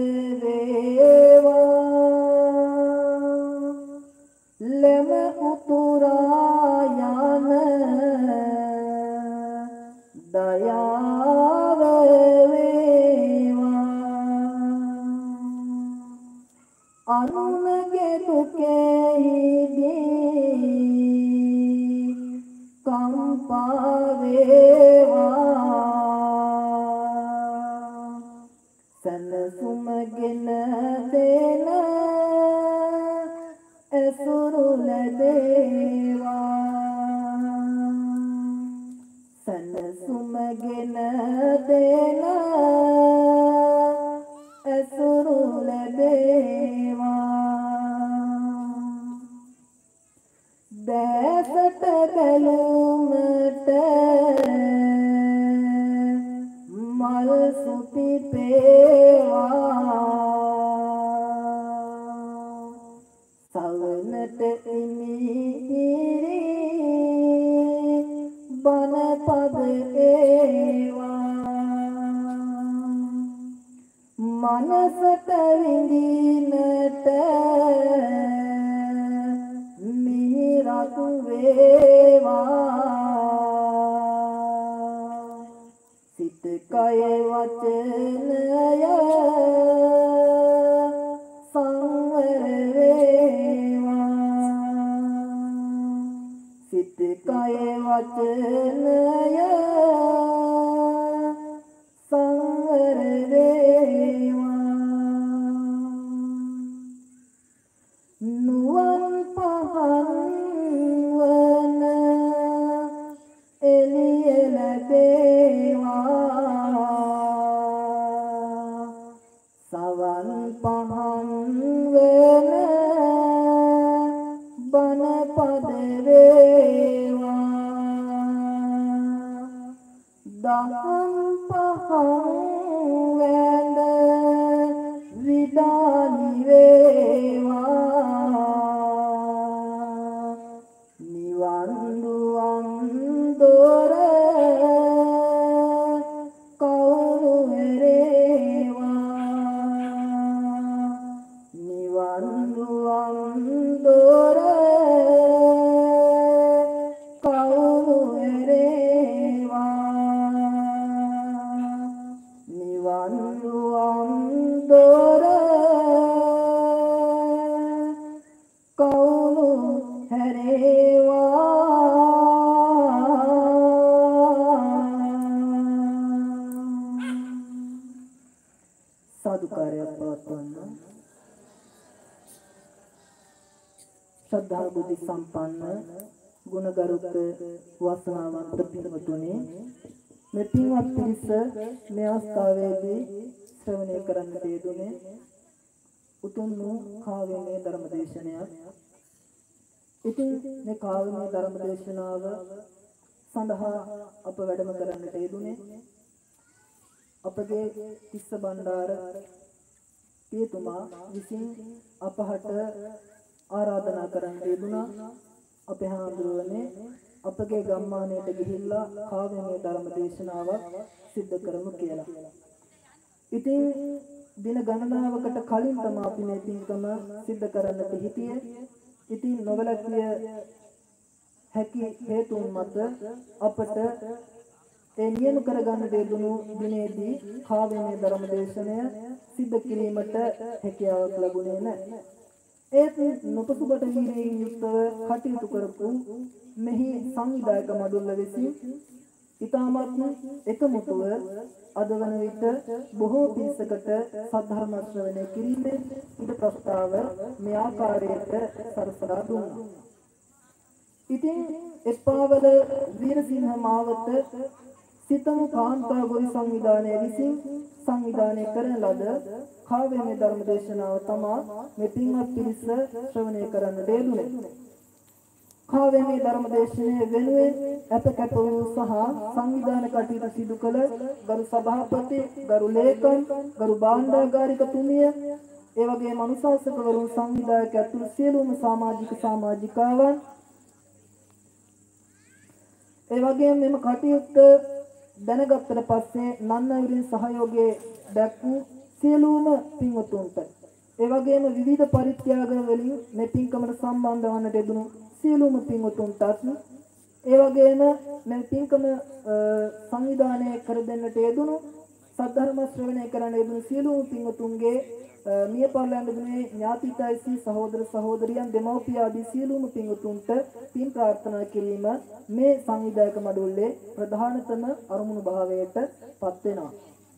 වේවා ලෙම උතුරා යන දයාව වේවා අනුනගේ දුකෙහිදී කම්පා වේවා සනසුමගෙන දෙන ඇසුරු ලැබේවා සනසුමගෙන දෙන ඇසුරු ලැබේවා දැසට බැලුමට මල් සුපිපේවා සවනට ඉමිහිරි බණපද ඒවා මනසට විඳිනට මිහිරතු වේවා සිත කය වචනය සංවර වේවා සිත කය වචනය සංවර වේවා නුවන් පහන් වන එළිය ලැබේවා සවන් පහන් වන බණ පද වේවා දහම් පහන් වැඳ විදානි වේවා නිවන් දුවන් දොර කවුරු හැරේවා නිවන් දුවන් දොර කවුරු හැරේවා නිවන් දුවන් දොර කවුරු හැරේවා සාදුකාරයක් පවත්වන්න. ශ්‍රද්ධා බුද්ධ සම්පන්න ගුණගරුක වාසනාවන්ත පින්වතුනි, මේ පින්වත් පිරිස මේ අවස්ථාවේදී ශ්‍රවණය කරන්නට යෙදුනේ උතුම් වූ කාව්‍යමය ධර්ම දේශනයක්. ඉතින් මේ කාව්‍යමය ධර්ම දේශනාව සඳහා අප වැඩම කරන්නට යෙදුනේ අපගේ තිස්ස බණ්ඩාර පියතුමා විසින් අපහට ආරාධනා කරන්න යෙදුණා. අපේ හාමුදුරුවනේ අපගේ ගම්මානයට ගිහිල්ලා කාව්‍යමය ධර්ම දේශනාවක් සිද්ධ කරමු කියලා. ඉතින් දින ගණනාවකට කලින් තමයි අපි මේ පින්කම සිද්ධ කරන්නට හිටියේ. ඉතින් නොවැළක්විය හැකි හේතුන් මත අපට ඒ නියම කරගන්න දෙදුණු දිනේදී කාව්‍යමය ධර්ම දේශනය සිද්ධ කිරීමට හැකියාවක් ලැබුණේ නැහැ. ඒත් නොපසුබට වීරයෙන් යුක්තව කටයුතු කරපු මෙහි සංවිධායක මඩුල්ල විසින් ඉතාමත් එකමුතුව අද වන විට බොහෝ පිරිසකට සද්ධර්ම ශ්‍රවණය කිරීමේ ඉද ප්‍රස්තාව මේ ආකාරයට සරසලා දුන්නා. ඉතින් එප්පාවල වීරසිංහ මාවත සිතමු කාන්තා ගොවි සංවිධානය විසින් සංවිධානය කරන ලද කාව්‍යමය ධර්ම දේශනාව තමා මේ පින්වත් පිරිස ශ්‍රවණය කරන්නට යෙදුනේ. කාව්‍යමය ධර්ම දේශනාව වෙනුවෙන් අප කැප වූ සහ සංවිධාන කටයුතු සිදු කළ ගරු සභාපති, ගරු ලේකම්, ගරු භාණ්ඩාගාරික තුමිය, ඒ වගේම අනුශාසකවරුන්, සංවිධායක ඇතුළු සියලුම සමාජික සමාජිකාවන්, ඒ වගේම මෙම කටයුත්ත දැනගත්තට පස්සේ නන්නවරින් සහයෝගයේ දැක්වූ සියලුම පින්වතුන්ට, ඒ වගේම විවිධ පරිත්‍යාග වලින් මේ පින්කමට සම්බන්ධ වන්නට යෙදුණු සියලුම පින්වතුන්ටත්, ඒ වගේම මේ පින්කම සංවිධානය කර දෙන්නට යෙදුණු සද්ධර්ම ශ්‍රවණය කරන්න යෙදුණු සියලුම පින්වතුන්ගේ මිය පරලොව යන ඥාතිතයිසි සහෝදර සහෝදරියන්, දෙමව්පිය ආදී සියලුම පින්වතුන්ට පින් ප්‍රාර්ථනා කිරීම මේ සංවිධායක මඩුල්ලේ ප්‍රධානතම අරමුණු භාවයට පත් වෙනවා.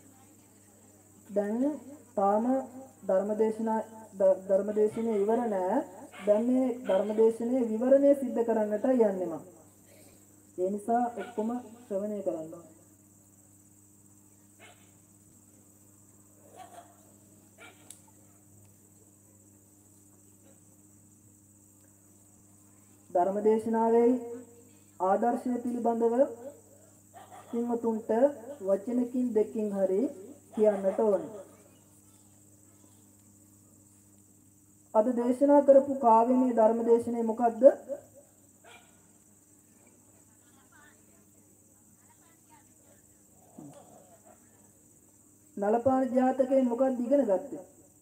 දැන් තාම ධර්මදේශනා ධර්මදේශනය ඉවර නෑ. දැන් මේ ධර්මදේශනයේ විවරණය සිද්ධ කරන්නට යන්නෙම. ඒ නිසා ඔක්කොම ශ්‍රවණය කරන්න. ධර්මදේශනාවේ ආදර්ශය පිළිබඳව පින්වතුන්ට වචනකින් දෙකකින් හරි කියන්නට ඕනේ. අද දේශනා කරපු කාව්‍යමය ධර්මදේශනය මොකද්ද? නලපාන ජාතකයෙන් මොකක්ද ඉගෙන ගත්තේ?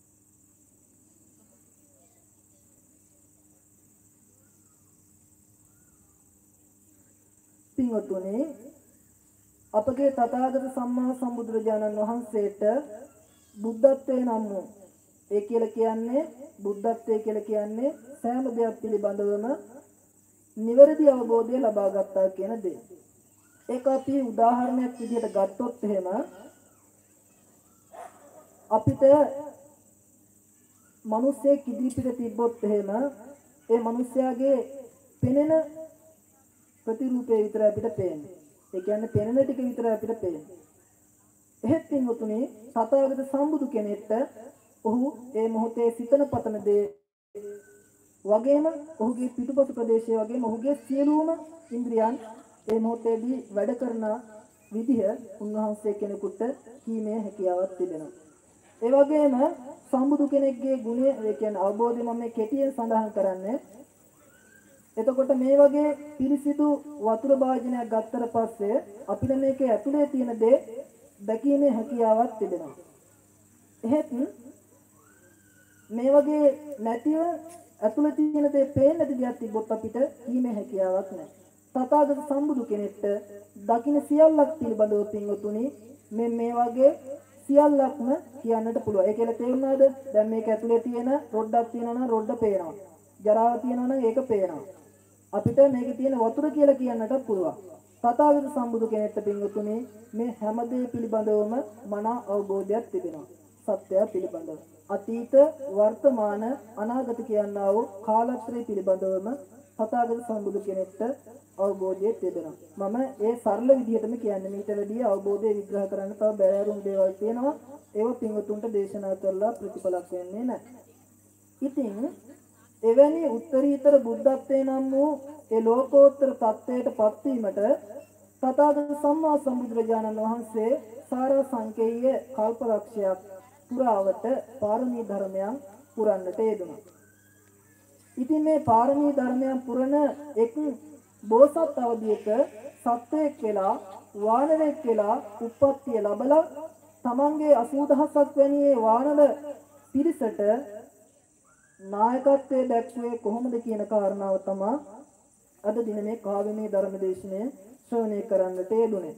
පින්වතුනි, අපගේ තථාගත සම්මා සම්බුදුරජාණන් වහන්සේට බුද්ධත්වයේ නම් වූ, ඒ කියලා කියන්නේ බුද්ධත්වයේ කියලා කියන්නේ සෑම දෙයක් පිළිබඳවම නිවැරදි අවබෝධය ලබා ගත්තා කියන දේ. ඒක අපි උදාහරණයක් විදිහට ගත්තොත් එහෙම අපිට මිනිස්සෙක් ඉදිරිපිට තිබ්බොත් එහෙම ඒ මිනිස්යාගේ පෙනෙන ප්‍රතිරූපය විතරයි අපිට පේන්නේ. ඒ කියන්නේ පෙනෙන ටික විතරයි අපිට පේන්නේ. එහෙත් පින්වතුනි, තථාගත සම්බුදු කෙනෙක්ට ඔහු ඒ මොහොතේ සිතන පතන දේ වගේම ඔහුගේ පිටුපස ප්‍රදේශය වගේම ඔහුගේ සියලුම ඉන්ද්‍රියන් ඒ මොහොතේදී වැඩ කරන විදිහ උන්වහන්සේ කෙනෙකුට කීමේ හැකියාවක් තිබෙනවා. ඒ වගේම සම්බුදු කෙනෙක්ගේ ගුණය ඒ කියන්නේ අවබෝධය මම මේ කෙටියෙන් සඳහන් කරන්නේ. එතකොට මේ වගේ පිරිසිදු වතුර භාජනයක් ගත්තට පස්සේ අපිට මේකේ ඇතුලේ තියෙන දේ දැකීමේ හැකියාවක් තිබෙනවා. එහෙත් මේ වගේ නැතිව ඇතුලේ තියෙන දේ පේන්නේ නැති දෙයක් තිබ්බොත් අපිට කීමේ හැකියාවක් නැහැ. තථාගත සම්බුදු කෙනෙක්ට දකින්න සියල්ලක් පිළිබඳව පින්වතුනි මේ මේ වගේ සියල්ලක්ම කියන්නට පුළුවන්. ඒ කියලා තේරුණාද? දැන් මේක ඇතුලේ තියෙන රොඩක් තියෙනවා නම් රොඩ පේනවා. ජරාව තියෙනවා නම් ඒක පේනවා. අපිට මේකේ තියෙන වතුර කියලා කියන්නට පුළුවන්. තථාගත සම්බුදු කෙනෙක්ට පින්වතුනි මේ හැම දේ පිළිබඳවම මනා අවබෝධයක් තිබෙනවා. සත්‍යය පිළිබඳව. අතීත වර්තමාන අනාගත කියනා වූ කාලත්‍රය පිළිබඳවම තථාගත සම්බුදු කෙනෙක්ට අවබෝධය තිබෙනවා. මම ඒ සරල විදිහටම කියන්නේ මීට වැඩිය අවබෝධය විග්‍රහ කරන්න තව බැලෑරුම් දේවල් තියෙනවා. ඒව පින්වතුන්ට දේශනා කරලා ප්‍රතිඵලක් වෙන්නේ නැහැ. ඉතින් එවැනි උත්තරීතර බුද්ධත්වයේ නම් වූ ඒ ලෝකෝත්තර තත්වයට පත්වීමට තථාගත සම්මා සම්බුදුරජාණන් වහන්සේ සාරා සංකේය කල්පලක්ෂයක් පුරාවට පාරමී ධර්මයන් පුරන්නට යෙදුණා. ඉතින් මේ පාරමී ධර්මයන් පුරන එක් බෝසත් අවධියක සත්වයෙක් වෙලා වානරයෙක් වෙලා උප්පත්තිය ලැබලා තමන්ගේ අසූ දහසක් වැනි වානර පිරිසට නායකත්වයේ දැක්වේ කොහොමද කියන කාරණාව තමයි අද දින මේ කාව්‍යමය ධර්මදේශනය ශ්‍රවණය කරන්නට යෙදුනේ.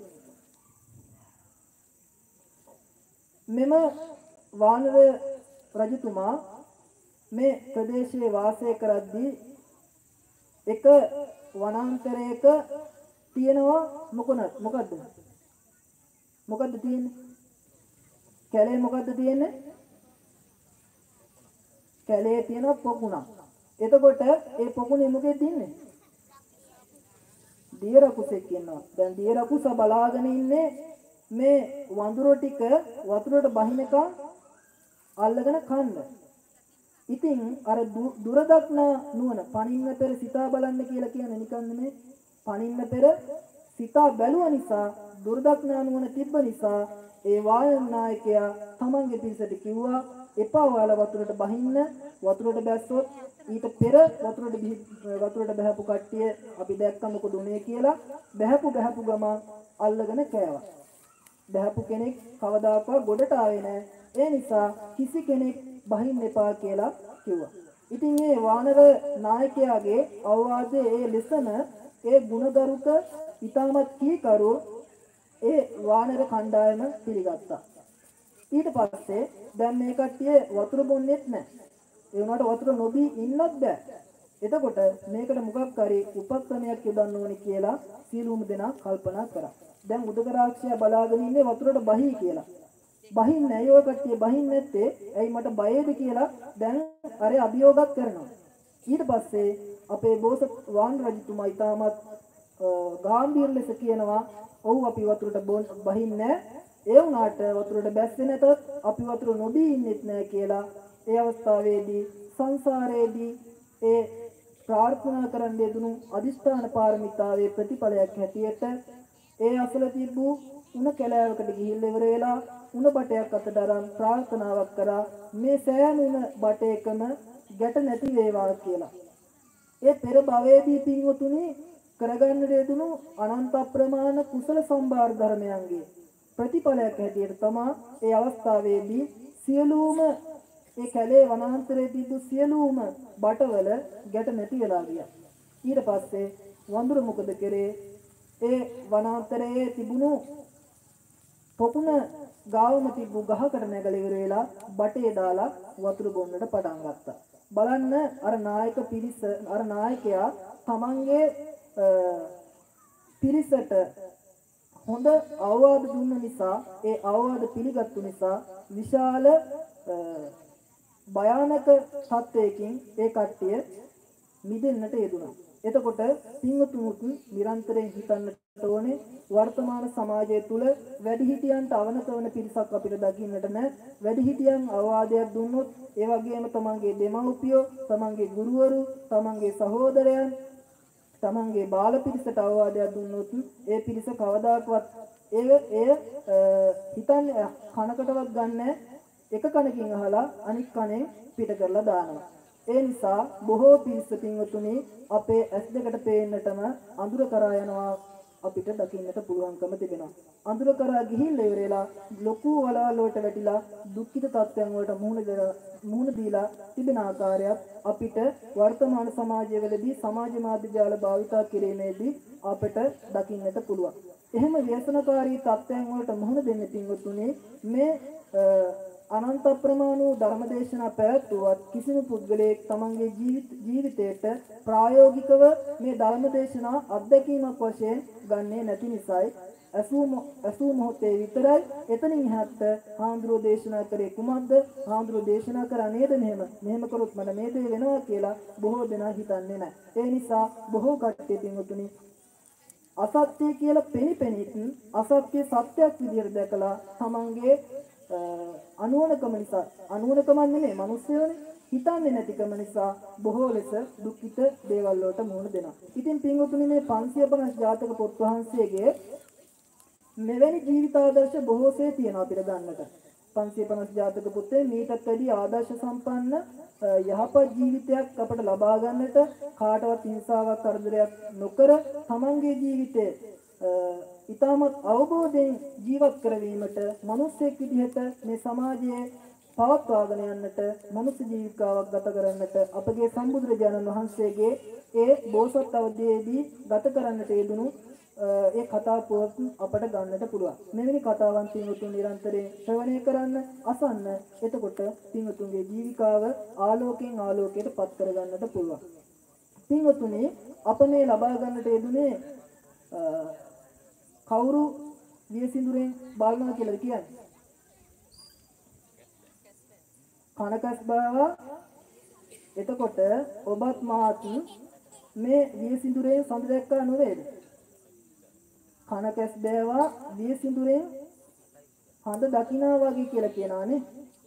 මෙම වානර රජතුමා මේ ප්‍රදේශයේ වාසය කරද්දී එක වනාන්තරයක තියෙනවා මොකද මොකද්ද මොකද්ද තියෙන්නේ? කැලේ මොකද්ද තියෙන්නේ? කැලේ තියෙන පොකුණක්. එතකොට ඒ පොකුණේ මොකෙද ඉන්නේ? දිය රකුසෙක් ඉන්නවා. දැන් දිය රකුස බලාගෙන ඉන්නේ මේ වඳුර ටික වතුරට බහිනකම් අල්ලගෙන කන්න. ඉතින් අර දුරදක්න නුවණ පණින්න පෙර සිතා බලන්න කියලා කියන්නේ නිකන් නෙමෙයි. පණින්න පෙර සිතා බැලුව නිසා දුරදක්න නුවණ තිබ්බ නිසා ඒ වායන නායකයා තමන්ගේ පිරිසට කිව්වා එපා ඔයාලා වතුරට බහින්න. වතුරට බැස්සොත් ඊට පෙර වතුරට වතුරට බහපු කට්ටිය අපි දැක්ක මොකද උනේ කියලා බහපු බහපු ගම අල්ලගෙන කෑවා. බහපු කෙනෙක් කවදාකවත් ගොඩට ආවේ නැහැ. ඒ නිසා කිසි කෙනෙක් බහින්න එපා කියලා කිව්වා. ඉතින් මේ වානර නායකයාගේ අවවාදයේ ඒ ලෙසම ඒ ගුණගරුක ඊටමත් කීකරු ඒ වානර කණ්ඩායම පිළිගත්තා. ඊට පස්සේ දැන් මේ කට්ටිය වතුර බොන්නේත් නැහැ. ඒ වුණාට වතුර නොබී ඉන්නත් බෑ. එතකොට මේකට මොකක් හරි උපක්‍රමයක් යොදන්න ඕනේ කියලා සියලුම දෙනා කල්පනා කරා. දැන් උදකරාක්ෂයා බලාගෙන ඉන්නේ වතුරට බහී කියලා. බහින්නේ ඇයි ඔය කට්ටිය බහින්නේ නැත්තේ? ඇයි මට බයේද කියලා දැන් අර අභියෝගත් කරනවා. ඊට පස්සේ අපේ බෝසත් වාන් රජතුමා ඊටමත් ගාම්භීර ලෙස කියනවා ඔව් අපි වතුරට බහින්නේ නැහැ. ඒ වුණාට වතුරට බැස්සේ නැතත් අපි වතුර නොබී ඉන්නෙත් නැහැ කියලා ඒ අවස්ථාවේදී සංසාරයේදී ඒ ප්‍රාර්ථනා කරන්න යෙදුණු අදිෂ්ඨාන පාරමිතාවේ ප්‍රතිඵලයක් හැටියට ඒ අසල තිබ්බු උණ කැලෑවකට ගිහිල්ලා ඉවර වෙලා උණ බටයක් අතට අරන් ප්‍රාර්ථනාවක් කරා මේ සෑම උණ බටයකම ගැට නැති වේවා කියලා. ඒ පෙර භවයේදී පින්වතුනි කරගන්න යෙදුණු අනන්ත ප්‍රමාණ කුසල සම්භාර ධර්මයන්ගේ ප්‍රතිඵලයක් හැටියට තමයි ඒ අවස්ථාවේදී සියලුම ඒ කැලේ වනාන්තරයේ තිබු සියලුම බටවල ගැට නැති වෙලා ගියා. ඊට පස්සේ වඳුර මොකද කරේ? ඒ වනාන්තරයේ තිබුණු පොකුණ ගාවම තිබු ගහකට නැගලා ඉවර වෙලා බටේ දාලා වතුර බොන්නට පටන් ගත්තා. බලන්න අර නායක පිරිස අර නායකයා තමන්ගේ පිරිසට හොඳ අවවාද දුන්න නිසා ඒ අවවාද පිළිගත්තු නිසා විශාල භයානක සත්‍යයකින් ඒ කට්ටිය මිදෙන්නට යෙදුණා. එතකොට පින්වතුනුත් නිරන්තරයෙන් හිතන්නට ඕනේ වර්තමාන සමාජය තුල වැඩිහිටියන්ට අවනත වන පිරිසක් අපිට දකින්නට නැහැ. වැඩිහිටියන් අවවාදයක් දුන්නොත් ඒ වගේම තමන්ගේ දෙමව්පියෝ, තමන්ගේ ගුරුවරු, තමන්ගේ සහෝදරයන් තමන්ගේ බාල පිරිසට අවවාදයක් දුන්නොත් ඒ පිරිස කවදාකවත් ඒ එය හිතන්නේ කනකටවත් ගන්න එක කනකින් අහලා අනිත් කනෙන් පිට කරලා දානවා. ඒ නිසා බොහෝ පිරිස පින්වතුනි අපේ ඇස් දෙකට පේන්නටම අඳුර කරා යනවා අපිට දකින්නට පුළුවන්කම තිබෙනවා. අඳුර කරා ගිහිල්ලා ඉවරලා ලොකු වලවල් වලට වැටිලා දුක්ඛිත තත්ත්වයන් වලට මුහුණ දෙලා මුහුණ දීලා තිබෙන ආකාරයක් අපිට වර්තමාන සමාජයේදී සමාජ මාධ්‍ය ජාල භාවිතා කිරීමේදී අපිට දකින්නට පුළුවන්. එහෙම ව්‍යසනකාරී තත්ත්වයන් වලට මුහුණ දෙන්න පින්වතුනි මේ අනන්ත ප්‍රමාණ වූ ධර්මදේශනා පැවැත්වුවත් කිසිම පුද්ගලයෙක් තමන්ගේ ජීවිතයට ප්‍රායෝගිකව මේ ධර්මදේශනා අත්දැකීමක් වශයෙන් ගන්නේ නැති නිසායි අසූ මොහොතේ විතරයි එතනින් එහාට හාමුදුරුවෝ දේශනා කරේ කුමක්ද? හාමුදුරුවෝ දේශනා කරා නේද මෙහෙම මෙහෙම කරොත් මට මේ දේ වෙනවා කියලා බොහෝ දෙනා හිතන්නේ නැහැ. ඒ නිසා බොහෝ කට්ටිය පින්වතුනි අසත්‍ය කියලා පෙනිපෙනිත් අසත්‍ය සත්‍යයක් විදිහට දැකලා තමන්ගේ අනුවණකම නිසා අනුවණකම නෙමෙයි මිනිස්සුනේ හිතන්නේ නැතිකම නිසා බොහෝ ලෙස දුක්ඛිත දේවල් වලට මුහුණ දෙනවා. ඉතින් පින්වතුනි මේ පන්සිය පනස් ජාතක පොත් වහන්සේගේ මෙවැනි ජීවිත ආදර්ශ බොහෝසේ තියෙනවා අපිට ගන්නට. පන්සිය පනස් ජාතක පොතේ මීටත් වැඩි ආදර්ශ සම්පන්න යහපත් ජීවිතයක් අපට ලබා ගන්නට කාටවත් හිංසාවක් කරදරයක් නොකර තමන්ගේ ජීවිතේ ඊටමත් අවබෝධයෙන් ජීවත් කරවීමට මිනිසෙක් විදිහට මේ සමාජයේ පවත්වාගෙන යන්නට මනුස්ස ජීවිතාවක් ගත කරන්නට අපගේ සම්බුදුරජාණන් වහන්සේගේ ඒ බෝසත් අවදීයේදී ගත කරන්නට යෙදුණු ඒ කතා පුවත් අපට ගන්නට පුළුවන්. මෙවැනි කතාවන් පින්වතුන් නිරන්තරයෙන් ශ්‍රවණය කරන්න, අසන්න. එතකොට පින්වතුන්ගේ ජීවිකාව ආලෝකයෙන් ආලෝකයට පත් කර ගන්නට පුළුවන්. පින්වතුනි අප මේ ලබා ගන්නට යෙදුනේ කවුරු වියසිඳුරෙන් බලනවා කියලා කියන්නේ? කනකස් බව. එතකොට ඔබත් මාත් මේ වියසිඳුරේ සඳ දැක්කා නොවේද? කනකස් බෑවා වියසිඳුරෙන් හඳ දකින්නා වගේ කියලා කියනවානේ.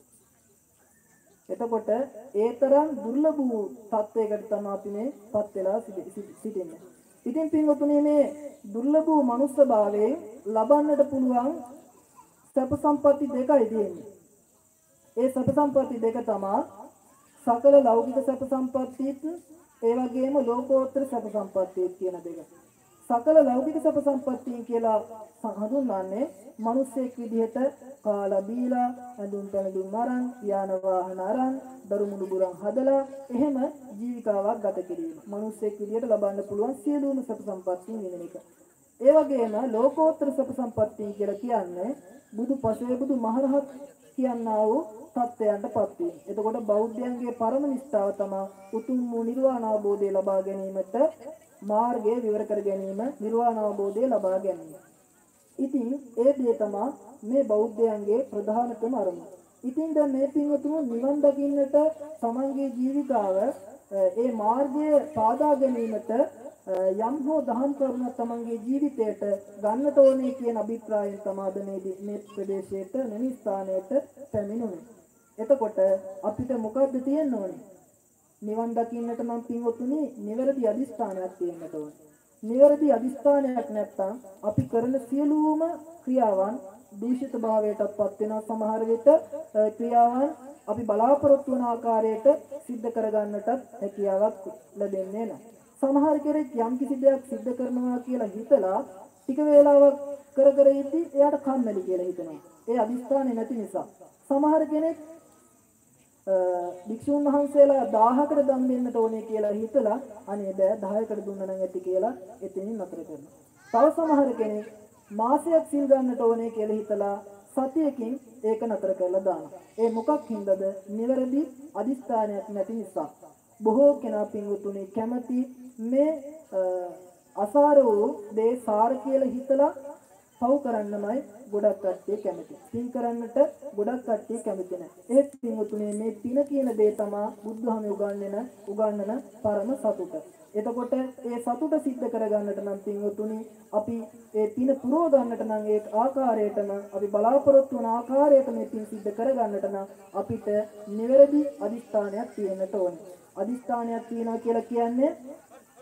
එතකොට ඒ තරම් දුර්ලභ වූ තත්වයකට තමයි අපි මේ පත් වෙලා සිටින්නේ. ඉතින් පින්වතුනි මේ දුර්ලභ වූ මනුස්ස භාවයෙන් ලබන්නට පුළුවන් සැප සම්පatti දෙකයි තියෙන්නේ. ඒ සැප සම්පatti දෙක තමයි සකල ලෞකික සැප සම්පත්තියත් ඒ වගේම ලෝකෝත්තර සැප සම්පත්තියත් කියන දෙක. සකල ලෞකික සැප සම්පත්තිය කියලා හඳුන්වන්නේ මිනිස්සෙක් විදිහට කාලා බීලා ඇඳුම් පැළඳුම් අරන් යාන වාහන අරන් දරුමුණු බුරන් හදලා එහෙම ජීවිකාවක් ගත කිරීම. මිනිස්සෙක් විදිහට ලබන්න පුළුවන් සියලුම සැප සම්පත්තිය වෙන එක. ඒ වගේම ලෝකෝත්තර සැප සම්පත්තිය කියලා කියන්නේ බුදු පසේ බුදු මහරහත් කියනා වූ තත්ත්වයන්ටපත් වීම. එතකොට බෞද්ධයන්ගේ පරම නිස්ඨාව තමයි උතුම් වූ නිර්වාණ අවබෝධය ලබා ගැනීමට මාර්ගය විවර කර ගැනීම, නිර්වාණ අවබෝධය ලබා ගැනීම. ඉතින් ඒ දේ තමයි මේ බෞද්ධයන්ගේ ප්‍රධානතම අරමුණ. ඉතින් දැන් මේ පින්වතුන් නිවන් දකින්නට තමන්ගේ ජීවිතාව ඒ මාර්ගය පාදා ගැනීමට යම් හෝ දහම් කරුණක් තමන්ගේ ජීවිතයට ගන්නට ඕනේ කියන අභිප්‍රායයෙන් තමයි මේ ප්‍රදේශයට මෙනි ස්ථානයට පැමිණුනේ. එතකොට අපිට මොකද්ද තියෙන්න ඕනේ? නිවන් දකින්නට නම් පින්වතුනි නිවැරදි අදිස්ථානයක් තියෙන්නට ඕනේ. නිවැරදි අදිස්ථානයක් නැත්නම් අපි කරන සියලුම ක්‍රියාවන් දූෂිත භාවයටපත් වෙන සමහර විට ක්‍රියාවන් අපි බලාපොරොත්තු වන ආකාරයට සිද්ධ කරගන්නටත් හැකියාවක් ලැබෙන්නේ නැහැ. සමහර කෙනෙක් යම් කිසි දෙයක් සිද්ධ කරනවා කියලා හිතලා ටික වේලාවක් කර කර ඉද්දි එයාට කම්මැලි කියලා හිතෙනවා. ඒ අදිස්ථානේ නැති නිසා. සමහර කෙනෙක් භික්ෂුන් වහන්සේලා දහයකට දන් දෙන්නට ඕනේ කියලා හිතලා අනේ බෑ දහයකට දුන්නා නම් ඇති කියලා එතනින් නතර කරනවා. තව සමහර කෙනෙක් මාසයක් සිල් ගන්නට ඕනේ කියලා හිතලා සතියකින් ඒක නතර කරලා දානවා. ඒ මොකක් හින්දාද? නිවැරදි අදිස්ථානයක් නැති නිසා. බොහෝ කෙනා පින්වතුනි කැමති මේ අසාර වූ දේ සාර කියලා හිතලා පව් කරන්නමයි ගොඩක් කට්ටිය කැමති. පින් කරන්නට ගොඩක් කට්ටිය කැමති නැහැ. ඒත් පින්වතුනි මේ පින කියන දේ තමයි බුදුහාමී උගන්වන උගන්වන පරම සතුට. එතකොට ඒ සතුට සිද්ධ කරගන්නට නම් පින්වතුනි අපි ඒ පින පුරව ගන්නට නම් ඒ ආකාරයටම අපි බලාපොරොත්තු වන ආකාරයට මේ පින් සිද්ධ කරගන්නට නම් අපිට නිවැරදි අදිස්ථානයක් තියෙන්නට ඕනේ. අදිස්ථානයක් තියනවා කියලා කියන්නේ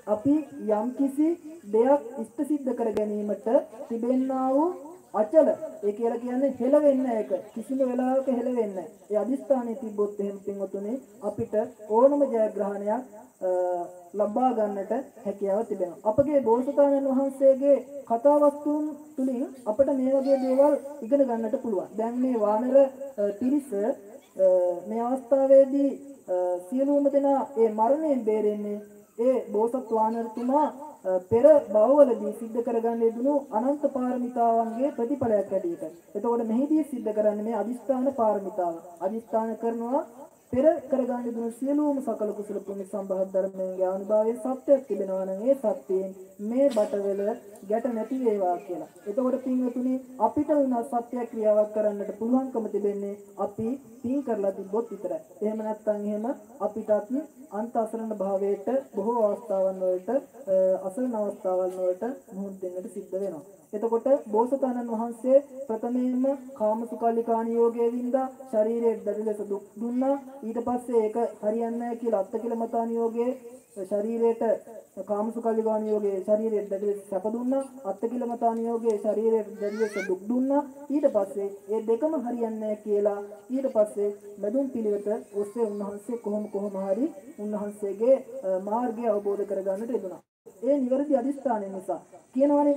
අපි යම් කිසි දෙයක් ඉෂ්ට සිද්ධ කර ගැනීමට තිබෙන්නා වූ අචල ඒ කියලා කියන්නේ හෙලවෙන්න එක කිසිම වෙලාවක හෙලවෙන්න. ඒ අදිස්ථානයේ තිබ්බොත් එහෙම පින්වතුනි අපිට ඕනම ජයග්‍රහණයක් ලබා ගන්නට හැකියාව තිබෙනවා. අපගේ බෝසතාණන් වහන්සේගේ කතාවස්තුන් තුලින් අපිට මේ වගේ දේවල් ඉගෙන ගන්නට පුළුවන්. දැන් මේ වානර පිරිස මේ අවස්ථාවේදී සියලුම දෙනා ඒ මරණයෙන් බේරෙන්නේ ඒ බෝසත් වානරතුමා පෙර භවවලදී සිද්ධ කරගන්න යෙදුණු අනන්ත පාරමිතාවන්ගේ ප්‍රතිඵලයක් ඇටියට. එතකොට මෙහිදී සිද්ධ කරන්නේ මේ අදිස්ථාන පාරමිතාව. අදිස්ථාන කරනවා පෙර කරගන්න යෙදුණු සියලුම සකල කුසල පුණ්‍ය සම්භාර ධර්මයන්ගේ අනුභවයෙන් සත්‍යයක් තිබෙනවා නම් ඒ සත්‍යයෙන් මේ බටවල ගැට නැති වේවා කියලා. එතකොට පින්වතුනි අපිට උනා සත්‍ය ක්‍රියාවක් කරන්නට පුළුවන්කම තිබෙන්නේ අපි පින් කරලා තිබ්බොත් විතරයි. එහෙම නැත්නම් එහෙම අපිටත් අන්ත අසරණ භාවයට බොහෝ අවස්ථාවන් වලට අසරණ අවස්ථාවන් වලට මුහුණ දෙන්නට සිද්ධ වෙනවා. එතකොට බෝසතාණන් වහන්සේ ප්‍රථමයෙන්ම කාමසුකල්ලිකාණ යෝගයේ වින්දා ශරීරයේ දැඩි ලෙස දුක් දුන්නා. ඊට පස්සේ ඒක හරියන්නේ නැහැ කියලා අත්තකිලමතාණ යෝගයේ ශරීරයට කාමසුකල්ලිකාණ යෝගයේ ශරීරයේ දැඩි ලෙස සැප දුන්නා. අත්තකිලමතාණ යෝගයේ ශරීරයේ දැඩි ලෙස දුක් දුන්නා. ඊට පස්සේ මේ දෙකම හරියන්නේ නැහැ කියලා ඊට පස්සේ මදුන් පිළිවෙත ඔස්සේ උන්වහන්සේ කොහොම කොහොම හරි උන්වහන්සේගේ මාර්ගය අවබෝධ කරගන්නට යෙදුණා. ඒ නිවැරදි අදිස්ථානය නිසා කියනවානේ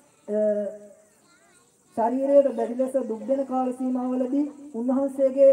ශරීරයේ දැඩි ලෙස දුක් දෙන කාල සීමාවලදී උන්වහන්සේගේ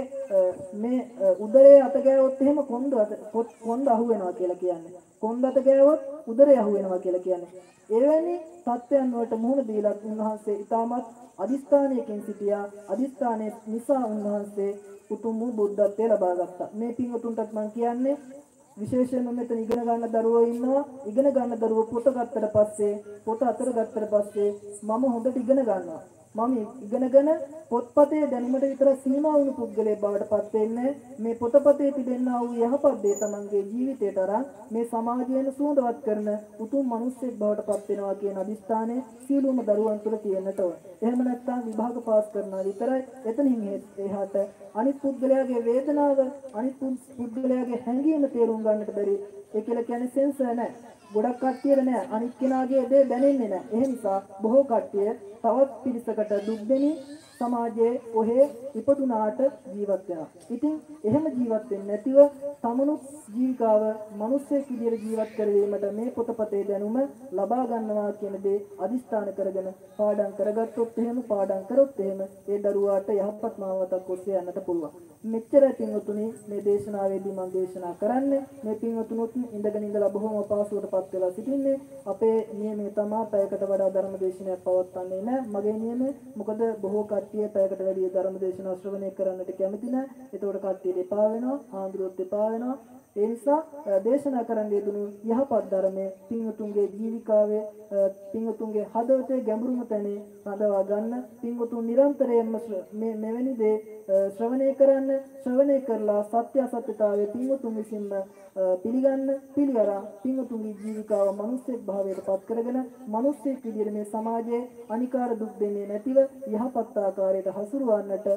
මේ උදරයේ අත ගෑවොත් එහෙම කොන්ද කොන්ද අහු වෙනවා කියලා කියන්නේ. කොන්ද අත ගෑවොත් උදරය අහු වෙනවා කියලා කියන්නේ. එවැනි තත්ත්වයන් වලට මුහුණ දීලා උන්වහන්සේ ඊටමත් අදිස්ථානයකින් සිටියා. අදිස්ථානයේ නිසා උන්වහන්සේ උතුම් වූ බුද්ධත්වයට ලබා ගත්තා. මේ පින්වතුන්ටත් මම කියන්නේ විශේෂයෙන්ම මෙතන ඉගෙන ගන්න දරුවෝ ඉන්නවා. ඉගෙන ගන්න දරුවෝ පොත ගත්තට පස්සේ පොත අතර ගත්තට පස්සේ මම හොඳට ඉගෙන ගන්නවා. මම ඉගෙනගෙන පොත්පතේ දැනුමට විතර සීමා වුණු පුද්ගලයෙක් බවට පත් වෙන්නේ මේ පොතපතේ තිබෙනා වූ යහපත් දේ තමන්ගේ ජීවිතයට අරන් මේ සමාජයෙන් සුවඳවත් කරන උතුම් මිනිසෙක් බවට පත් වෙනවා කියන අදිස්ථානය සියලුම දරුවන් තුළ තියෙන්නට ඕන. එහෙම නැත්නම් විභාග පාස් කරනවා විතරයි එතනින් එහාට අනිත් පුද්ගලයාගේ වේදනාව අනිත් පුද්ගලයාගේ හැඟීම තේරුම් ගන්නට බැරි. ඒ කියලා කියන්නේ සෙන්සර් නැහැ. ගොඩක් කට්ටියට නෑ අනිත් කෙනාගේ දේ දැනෙන්නේ නෑ. ඒ නිසා බොහෝ කට්ටිය තවත් පිරිසකට දුක් දෙමින් සමාජයේ ඔහේ ඉපදුනාට ජීවත් වෙනවා. ඉතින් එහෙම ජීවත් වෙන්නේ නැතිව තමනුත් ජීවිකාව මිනිස්සෙක් විදියට ජීවත් කරවීමට මේ පොතපතේ දැනුම ලබා ගන්නවා කියන දේ අදිස්ථාන කරගෙන පාඩම් කරගත්තොත් එහෙම පාඩම් කරොත් එහෙම ඒ දරුවාට යහපත් මාවතක් ඔස්සේ යන්නට පුළුවන්. මෙච්චර පින්වතුනි මේ දේශනාවේදී මම දේශනා කරන්නේ මේ පින්වතුනොත් ඉඳගෙන ඉඳලා බොහොම අපහසුවටපත් වෙලා සිටින්නේ. අපේ නියමය තමයි පැයකට වඩා ධර්ම දේශනයක් පවත්වන්නේ නැහැ. මගේ නියමය මොකද බොහෝ කට්ටිය පැයකට වැඩි ධර්ම දේශනා ශ්‍රවණය කරන්නට කැමති නැහැ. ඒතකොට කට්ටියට එපා වෙනවා, ආන්දරොත් එපා වෙනවා. ඒ නිසා දේශනා කරන්න යෙදුණු යහපත් ධර්මයේ පින්වතුන්ගේ ජීවිකාවේ පින්වතුන්ගේ හදවතේ ගැඹුරුම තැනේ රඳවා ගන්න පින්වතුන් නිරන්තරයෙන්ම මේ මෙවැනි දේ ශ්‍රවණය කරන්න ශ්‍රවණය කරලා සත්‍ය අසත්‍යතාවයේ පින්වතුන් විසින්ම පිළිගන්න පිළිඅරා පින්වතුන්ගේ ජීවිකාව මිනිස්සෙක් භාවයට පත් කරගෙන මිනිස්සෙක් විදිහට මේ සමාජයේ අනිකාර දුක් දෙන්නේ නැතිව යහපත් ආකාරයට හසුරවන්නට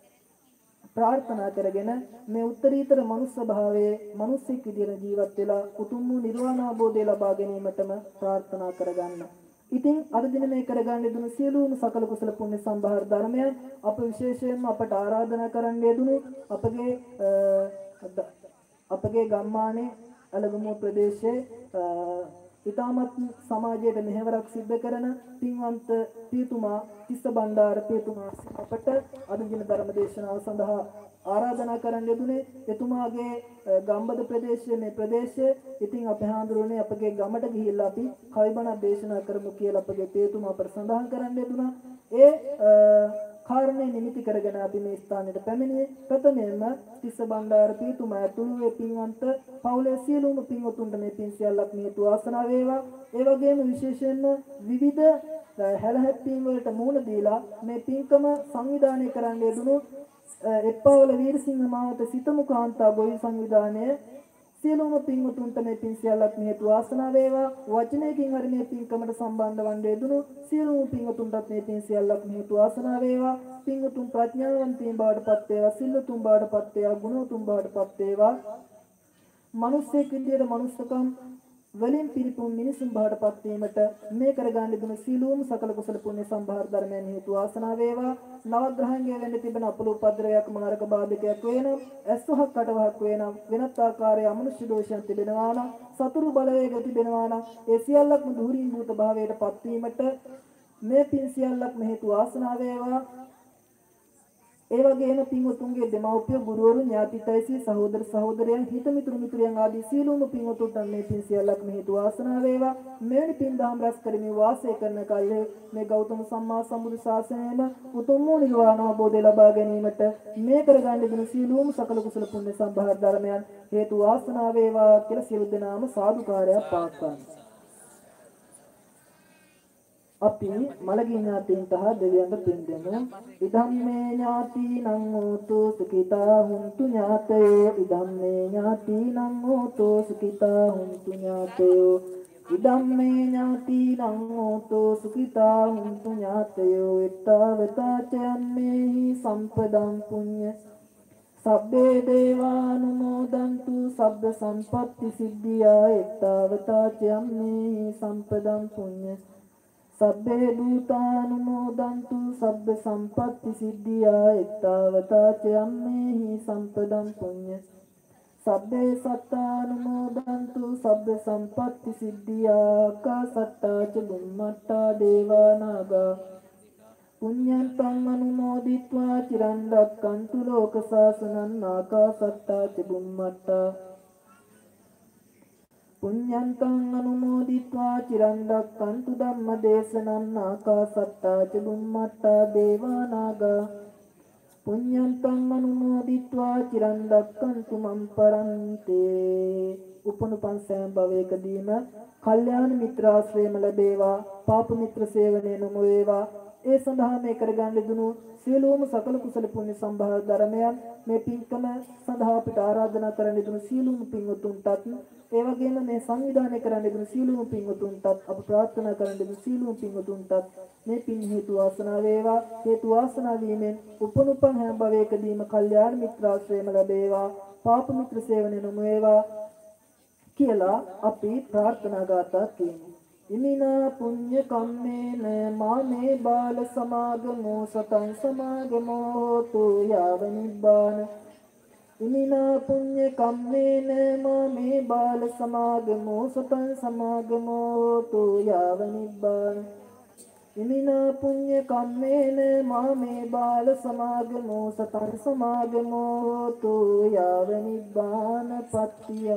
ප්‍රාර්ථනා කරගෙන මේ උත්තරීතර මනුස්ස භාවයේ මිනිස්සෙක් විදිහට ජීවත් වෙලා උතුම් වූ නිර්වාණ අවබෝධය ලබා ගැනීමටම ප්‍රාර්ථනා කරගන්න. ඉතින් අද දින මේ කරගන්න යෙදුණු සියලුම සකල කුසල පුණ්‍ය සම්භාර ධර්මයන් අප විශේෂයෙන්ම අපට ආරාධනා කරන්න යෙදුණු අපගේ අපගේ ගම්මානයේ අලගමුව ප්‍රදේශයේ ඉතාමත් සමාජයට මෙහෙවරක් සිද්ධ කරන පින්වන්ත පියතුමා තිස්ස බණ්ඩාර පියතුමා අපට අද දින ධර්ම දේශනාව සඳහා ආරාධනා කරන්න යෙදුනේ. එතුමාගේ ගම්බද ප්‍රදේශයේ මේ ප්‍රදේශයේ ඉතින් අපේ හාමුදුරනේ අපගේ ගමට ගිහිල්ලා අපි කවිබණක් දේශනා කරමු කියලා අපගේ පියතුමා අපට සඳහන් කරන්න යෙදුනා. ඒ කාරණේ නිමිති කරගෙන අපි මේ ස්ථානෙට පැමිණියේ. ප්‍රථමයෙන්ම තිස්ස බණ්ඩාර පියතුමා ඇතුළු වේ පින්වන්ත පවුලේ සියලුම පින්වතුන්ට මේ පින් සියල්ලක් හේතු වාසනා වේවා. ඒ වගේම විශේෂයෙන්ම විවිධ හැලහැප්පීම් වලට මුහුණ දීලා මේ පින්කම සංවිධානය කරන්න යෙදුණු එප්පාවල වීරසිංහ මාවත සිතමුකාන්තා ගොවි සංවිධානය සියලුම පින්වතුන්ට මේ පින් සියල්ලක් හේතු වාසනා වේවා. වචනයකින් හරි මේ පින්කමට සම්බන්ධ වන්නේ යෙදුණු සියලුම පින්වතුන්ටත් මේ පින් සියල්ලක් හේතු වාසනා වේවා. පින්වතුන් ප්‍රඥාවන්තයින් බවට පත් වේවා, සිල්වතුන් බවට පත් වේවා, ගුණවතුන් බවට පත් වේවා. මිනිස්සෙක් විදියට මනුස්සකම් වලින් පිරිපුන් මිනිසුන් බවට පත් වීමට මේ කරගන්න දුන සීලෝම සකල කුසල පුණ්‍ය සම්භාර ධර්මයන් හේතු වාසනා වේවා. නවග්‍රහණයේ වෙන්න තිබෙන අපලෝ උපද්‍රවයක් මාර්ග බාධකයක් වෙනම් ඇස්වහක් කටවහක් වෙනම් වෙනත් ආකාරයේ අමනුෂ්‍ය දෝෂයන් තිබෙනවා නම් සතුරු බලවේග තිබෙනවා නම් ඒ සියල්ලක්ම දුරීභූත භාවයට පත් වීමට මේ පින් සියල්ලක්ම හේතු වාසනා වේවා. ඒ වගේම පින්වතුන්ගේ දෙමව්පිය ගුරුවරු ඥාතිතයිසී සහෝදර සහෝදරයන් හිත මිතුරු මිතුරියන් ආදී සියලුම පින්වතුන්ට මේ පින් සියල්ලක්ම හේතු වාසනා වේවා. මෙවැනි පින් දහම් රැස් කරමින් වාසය කරන කල්හි මේ ගෞතම සම්මා සම්බුදු සාසනයම උතුම් වූ නිර්වාණ අවබෝධය ලබා ගැනීමට මේ කරගන්න දෙන සියලුම සකල කුසල පුණ්‍ය සම්භාර ධර්මයන් හේතු වාසනා වේවා කියලා සියලු දෙනාම සාදුකාරයක් පාත්වන්න. අපි මළගිය ඥාතීන්ට හා දෙවියන්ට පින් දෙමු. ඉදම්මේ ඥාතීනං හෝතු සුඛිතා හුන්තු ඥාතයෝ. ඉදම්මේ ඥාතීනං හෝතු සුඛිතා හුන්තු ඥාතයෝ. ඉදම්මේ ඥාතීනං හෝතු සුඛිතා හුන්තු ඥාතයෝ. ඊත්තාවතා චයම්මේහි සම්පදං පුඤ්ඤ සබ්බේ දේවානුමෝදන්තු සබ්බ සම්පත්ති සිද්ධියා. ඊත්තාවතා චයම්මේහි සම්පදං පුඤ්ඤ සබ්බේ භූතානුමෝදන්තු සබ්බ සම්පත්ති සිද්ධියා. ඊත්තාවතා චයම්මේහි සම්පදං පුඤ්ඤ සබ්බේ සත්තානුමෝදන්තු සබ්බ සම්පත්ති සිද්ධියා. ආකාසට්ටා ච බුම්මට්ටා දේවා නාග පුඤ්ඤන්තං අනුමෝදිත්වා චිරන් රැක්කන්තු ලෝක සාසනං. ආකාසට්ටා ච බුම්මට්ටා පුඤ්ඤන්තං අනුමෝදිत्वा චිරන් රැක්කන්තු ධම්ම දේශනං. ආකාසට්ටා ච බුම්මට්ටා දේවා නාග පුඤ්ඤන්තං අනුමෝදිत्वा චිරන් රැක්කන්තු මම් පරන්තේ. උපනුපන් සෑම භවයකදීම කල්යාණ මිත්‍රාශ්‍රයම ලැබේවා. පාප මිත්‍ර සේවනයේ නොම වේවා. ඒ සඳහා මේ කරගන්න දුණු සියලුම සකල කුසල පුණ්‍ය සම්භාර ධර්මයන් මේ පින්කම සඳහා අපිට ආරාධනා කරන්න දුණු සියලුම පින්වතුන්ටත් ඒ වගේම මේ සංවිධානය කරන්න දුණු සියලුම පින්වතුන්ටත් අප ප්‍රාර්ථනා කරන්න දුණු සියලුම පින්වතුන්ටත් මේ පින් හේතු වාසනා වේවා. හේතු වාසනා වීමෙන් උපනුපන් හැම භවයකදීම කල්යාණ මිත්‍රාශ්‍රයම ලැබේවා. පාප මිත්‍ර සේවනයේ නොම වේවා කියලා අපි ප්‍රාර්ථනා ගාථා කියමු. ඉමිනා පුඤ්ඤ කම්මේන මාමේ බාල සමාගමෝ සතං සමාගමෝ හෝතු යාව නිබ්බාන. ඉමිනා පුඤ්ඤ කම්මේන මාමේ බාල සමාගමෝ සතං සමාගමෝ හෝතු යාව නිබ්බාන. ඉමිනා පුඤ්ඤ කම්මේන මාමේ බාල සමාගමෝ සතං සමාගමෝ හෝතු යාව නිබ්බාන පත්තිය.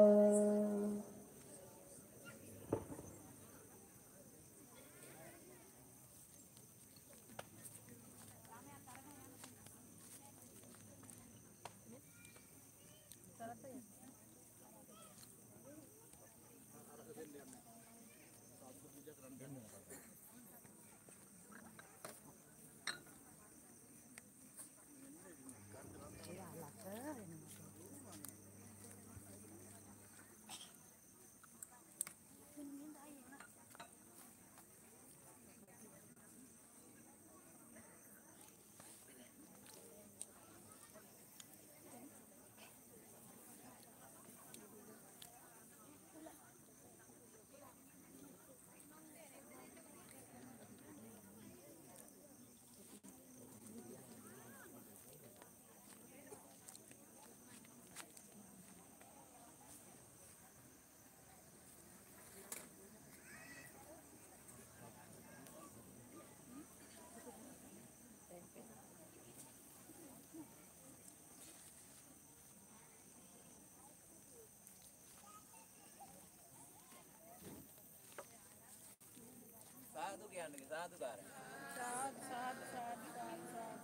साधु ज्ञान के साधु कार साध साध साध साध साध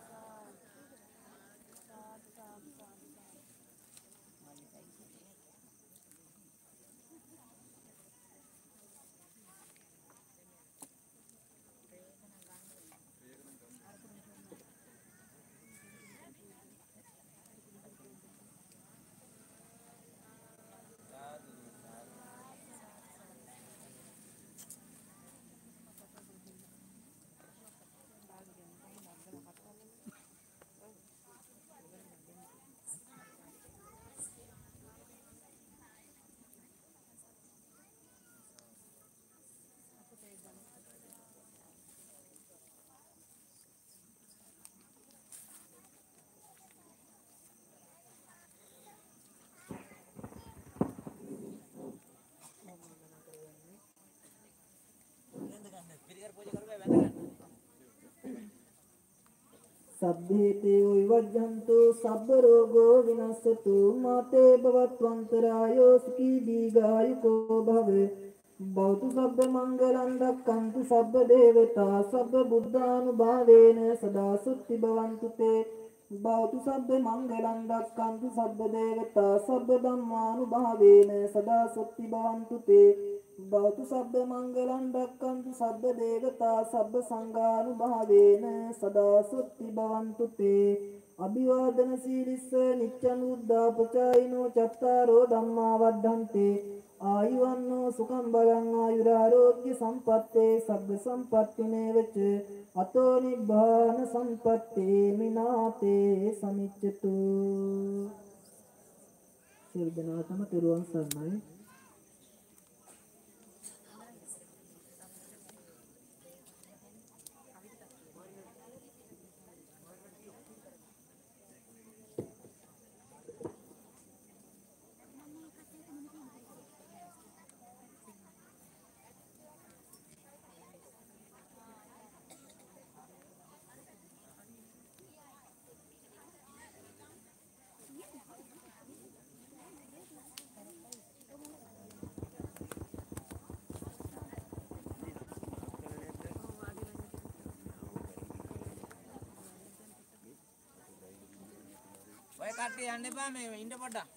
साध साध साध සබ්බේතේ විවජ්ජන්තු සබ්බ රෝගෝ විනස්සතු මාතේ භවත්වන්තරායෝ සුඛී දීඝායුකෝ භවේ භවතු සබ්බ මංගලං රක්ඛන්තු සබ්බ දේවතා සබ්බ බුද්ධානුභාවේන සදා සුත්ති භවන්තු තේ භවතු සබ්බ මංගලං රක්ඛන්තු සබ්බ දේවතා සබ්බ ධම්මානුභාවේන සදා සුත්ති භවන්තු තේ භවතු සබ්බ මංගලං රක්ඛන්තු සබ්බ දේවතා සබ්බ සංඝානුභාවේන සදා සුත්ති භවන්තු තේ අභිවාදන සීලිස්ස නිච්ඡං උද්ධාපචායිනෝ චත්තාරෝ ධම්මා වද්ධන්තේ ආයුවන්නෝ සුඛං බලං ආයුරාෝග්‍ය සම්පත්තේ සබ්බ සම්පත්ති මේවච අතෝ නිබ්බාන සම්පත්තේ මිනාතේ සමිච්ඡතු සියලු දෙනාටම තෙරුවන් සරණයි. ඔය කට්ටිය යන්න එපා මේ ඉන්න පොඩ්ඩක්.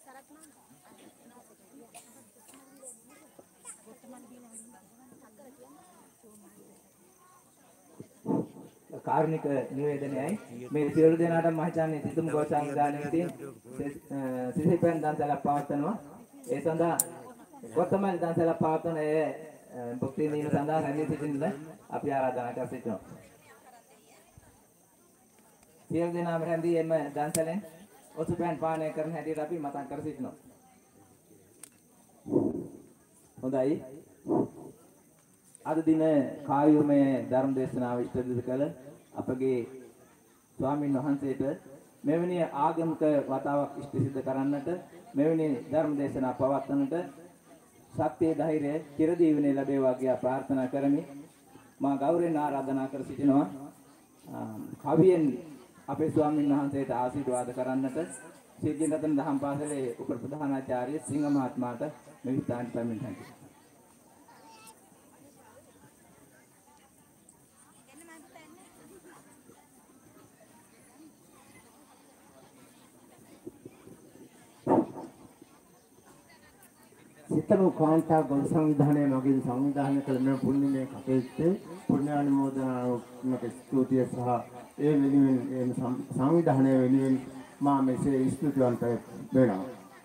කාරුණික නිවේදනයයි මේ සියලු දෙනාටම මම හිතන්නේ සිතුම් ගෝසංගාණයේදී සිසිපෙන් දන්සලක් පවත්වනවා. ඒ සඳහා කොත්තමල් දන්සලක් පවත්වන ඒ භක්ති නින සඳහා රැඳී සිටින්න අපි ආරාධනා කර සිටිනවා. සියලු දෙනාම රැඳී එම දන්සලෙන් ඔසුපෑන් පානය කරන හැටියට අපි මතක් කර සිටිනවා. හොඳයි. අද දින කායුමය ධර්ම දේශනාව ඉෂ්ටදිත කළ අපගේ ස්වාමින් වහන්සේට මෙවැනි ආගමික වතාවක් ඉෂ්ට සිද්ධ කරන්නට මෙවැනි ධර්ම දේශනා පවත්වන්නට ශක්තිය ධෛර්යය චිරදීවනේ ලැබේවා කියලා ප්‍රාර්ථනා කරමි. මා ගෞරවයෙන් ආරාධනා කර සිටිනවා කවියෙන් අපේ ස්වාමීන් වහන්සේට ආශිර්වාද කරන්නට සිද්ධින් රතන දහම් පාසලේ උපප්‍රධානාචාර්ය සිංහ මහත්මයාට මේ විස්තාරය පැමිණෙන්න. සිතම කාන්තා ගොන් සංවිධානයේ මගින් සංවිධානය කළ මෙම පුණ්‍යමය කටයුත්තේ පුණ්‍යානුමෝදනාත්මක ස්තුතිය සහ ඒ වෙනුවෙන් ඒ සංවිධානය වෙනුවෙන් මා මෙසේ ස්තුතිවන්ත වෙනවා.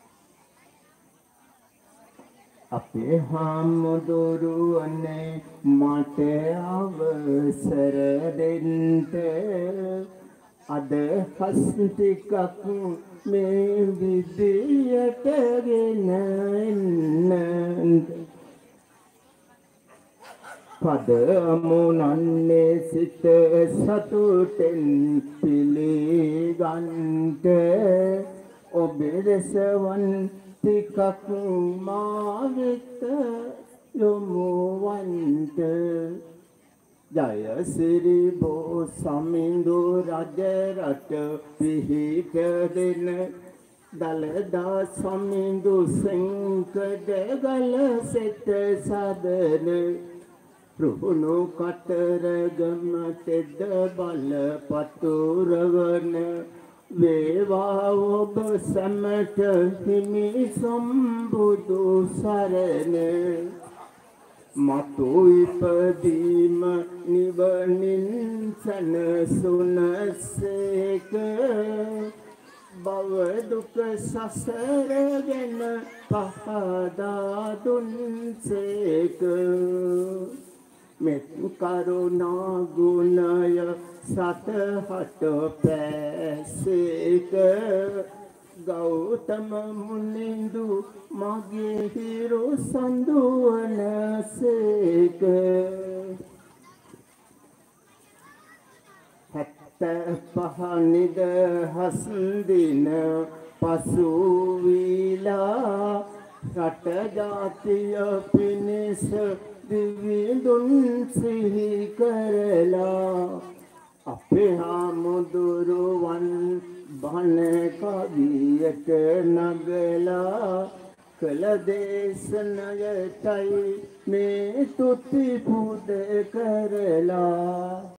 අපේ හාමුදුරුවනේ මට අවසර දෙන්න අද හස් ටිකක් මේ විදියට ගෙන එන්න පද මොනන්නේ සිත සතුටෙන් පිළිගන්ට ඔබේ දෙසවන් ටිකක් මා වෙත යොමු වන්ට ජය සිරි බෝ සමිඳු රජ රට පිහිට දෙන දලදා සමිඳු සෙන්කඩ ගල සෙත සදන රුහුණු කතරගම තෙද බල පතුරවන වේවා ඔබ සැමට හිමි සම්බුදු සරණ මතු ඉපදීම නිවනින් සනසුනසේක භව දුක සසර ගැන පහදා දුන්සේක මෙත් කරුණා ගුණය සතහට පැසේක ගෞතම මුනිඳු මගේ හිරු සඳුවනසේක හැත්ත පහ නිදහස් දින පසු වීලා රට ජාතිය පිණිස දිවිඳුන් සිහි කරලා අපේ හාමුදුරුවන් බණ කවියට නගලා කළ දේශනයටයි මේ තුති පුද කරලා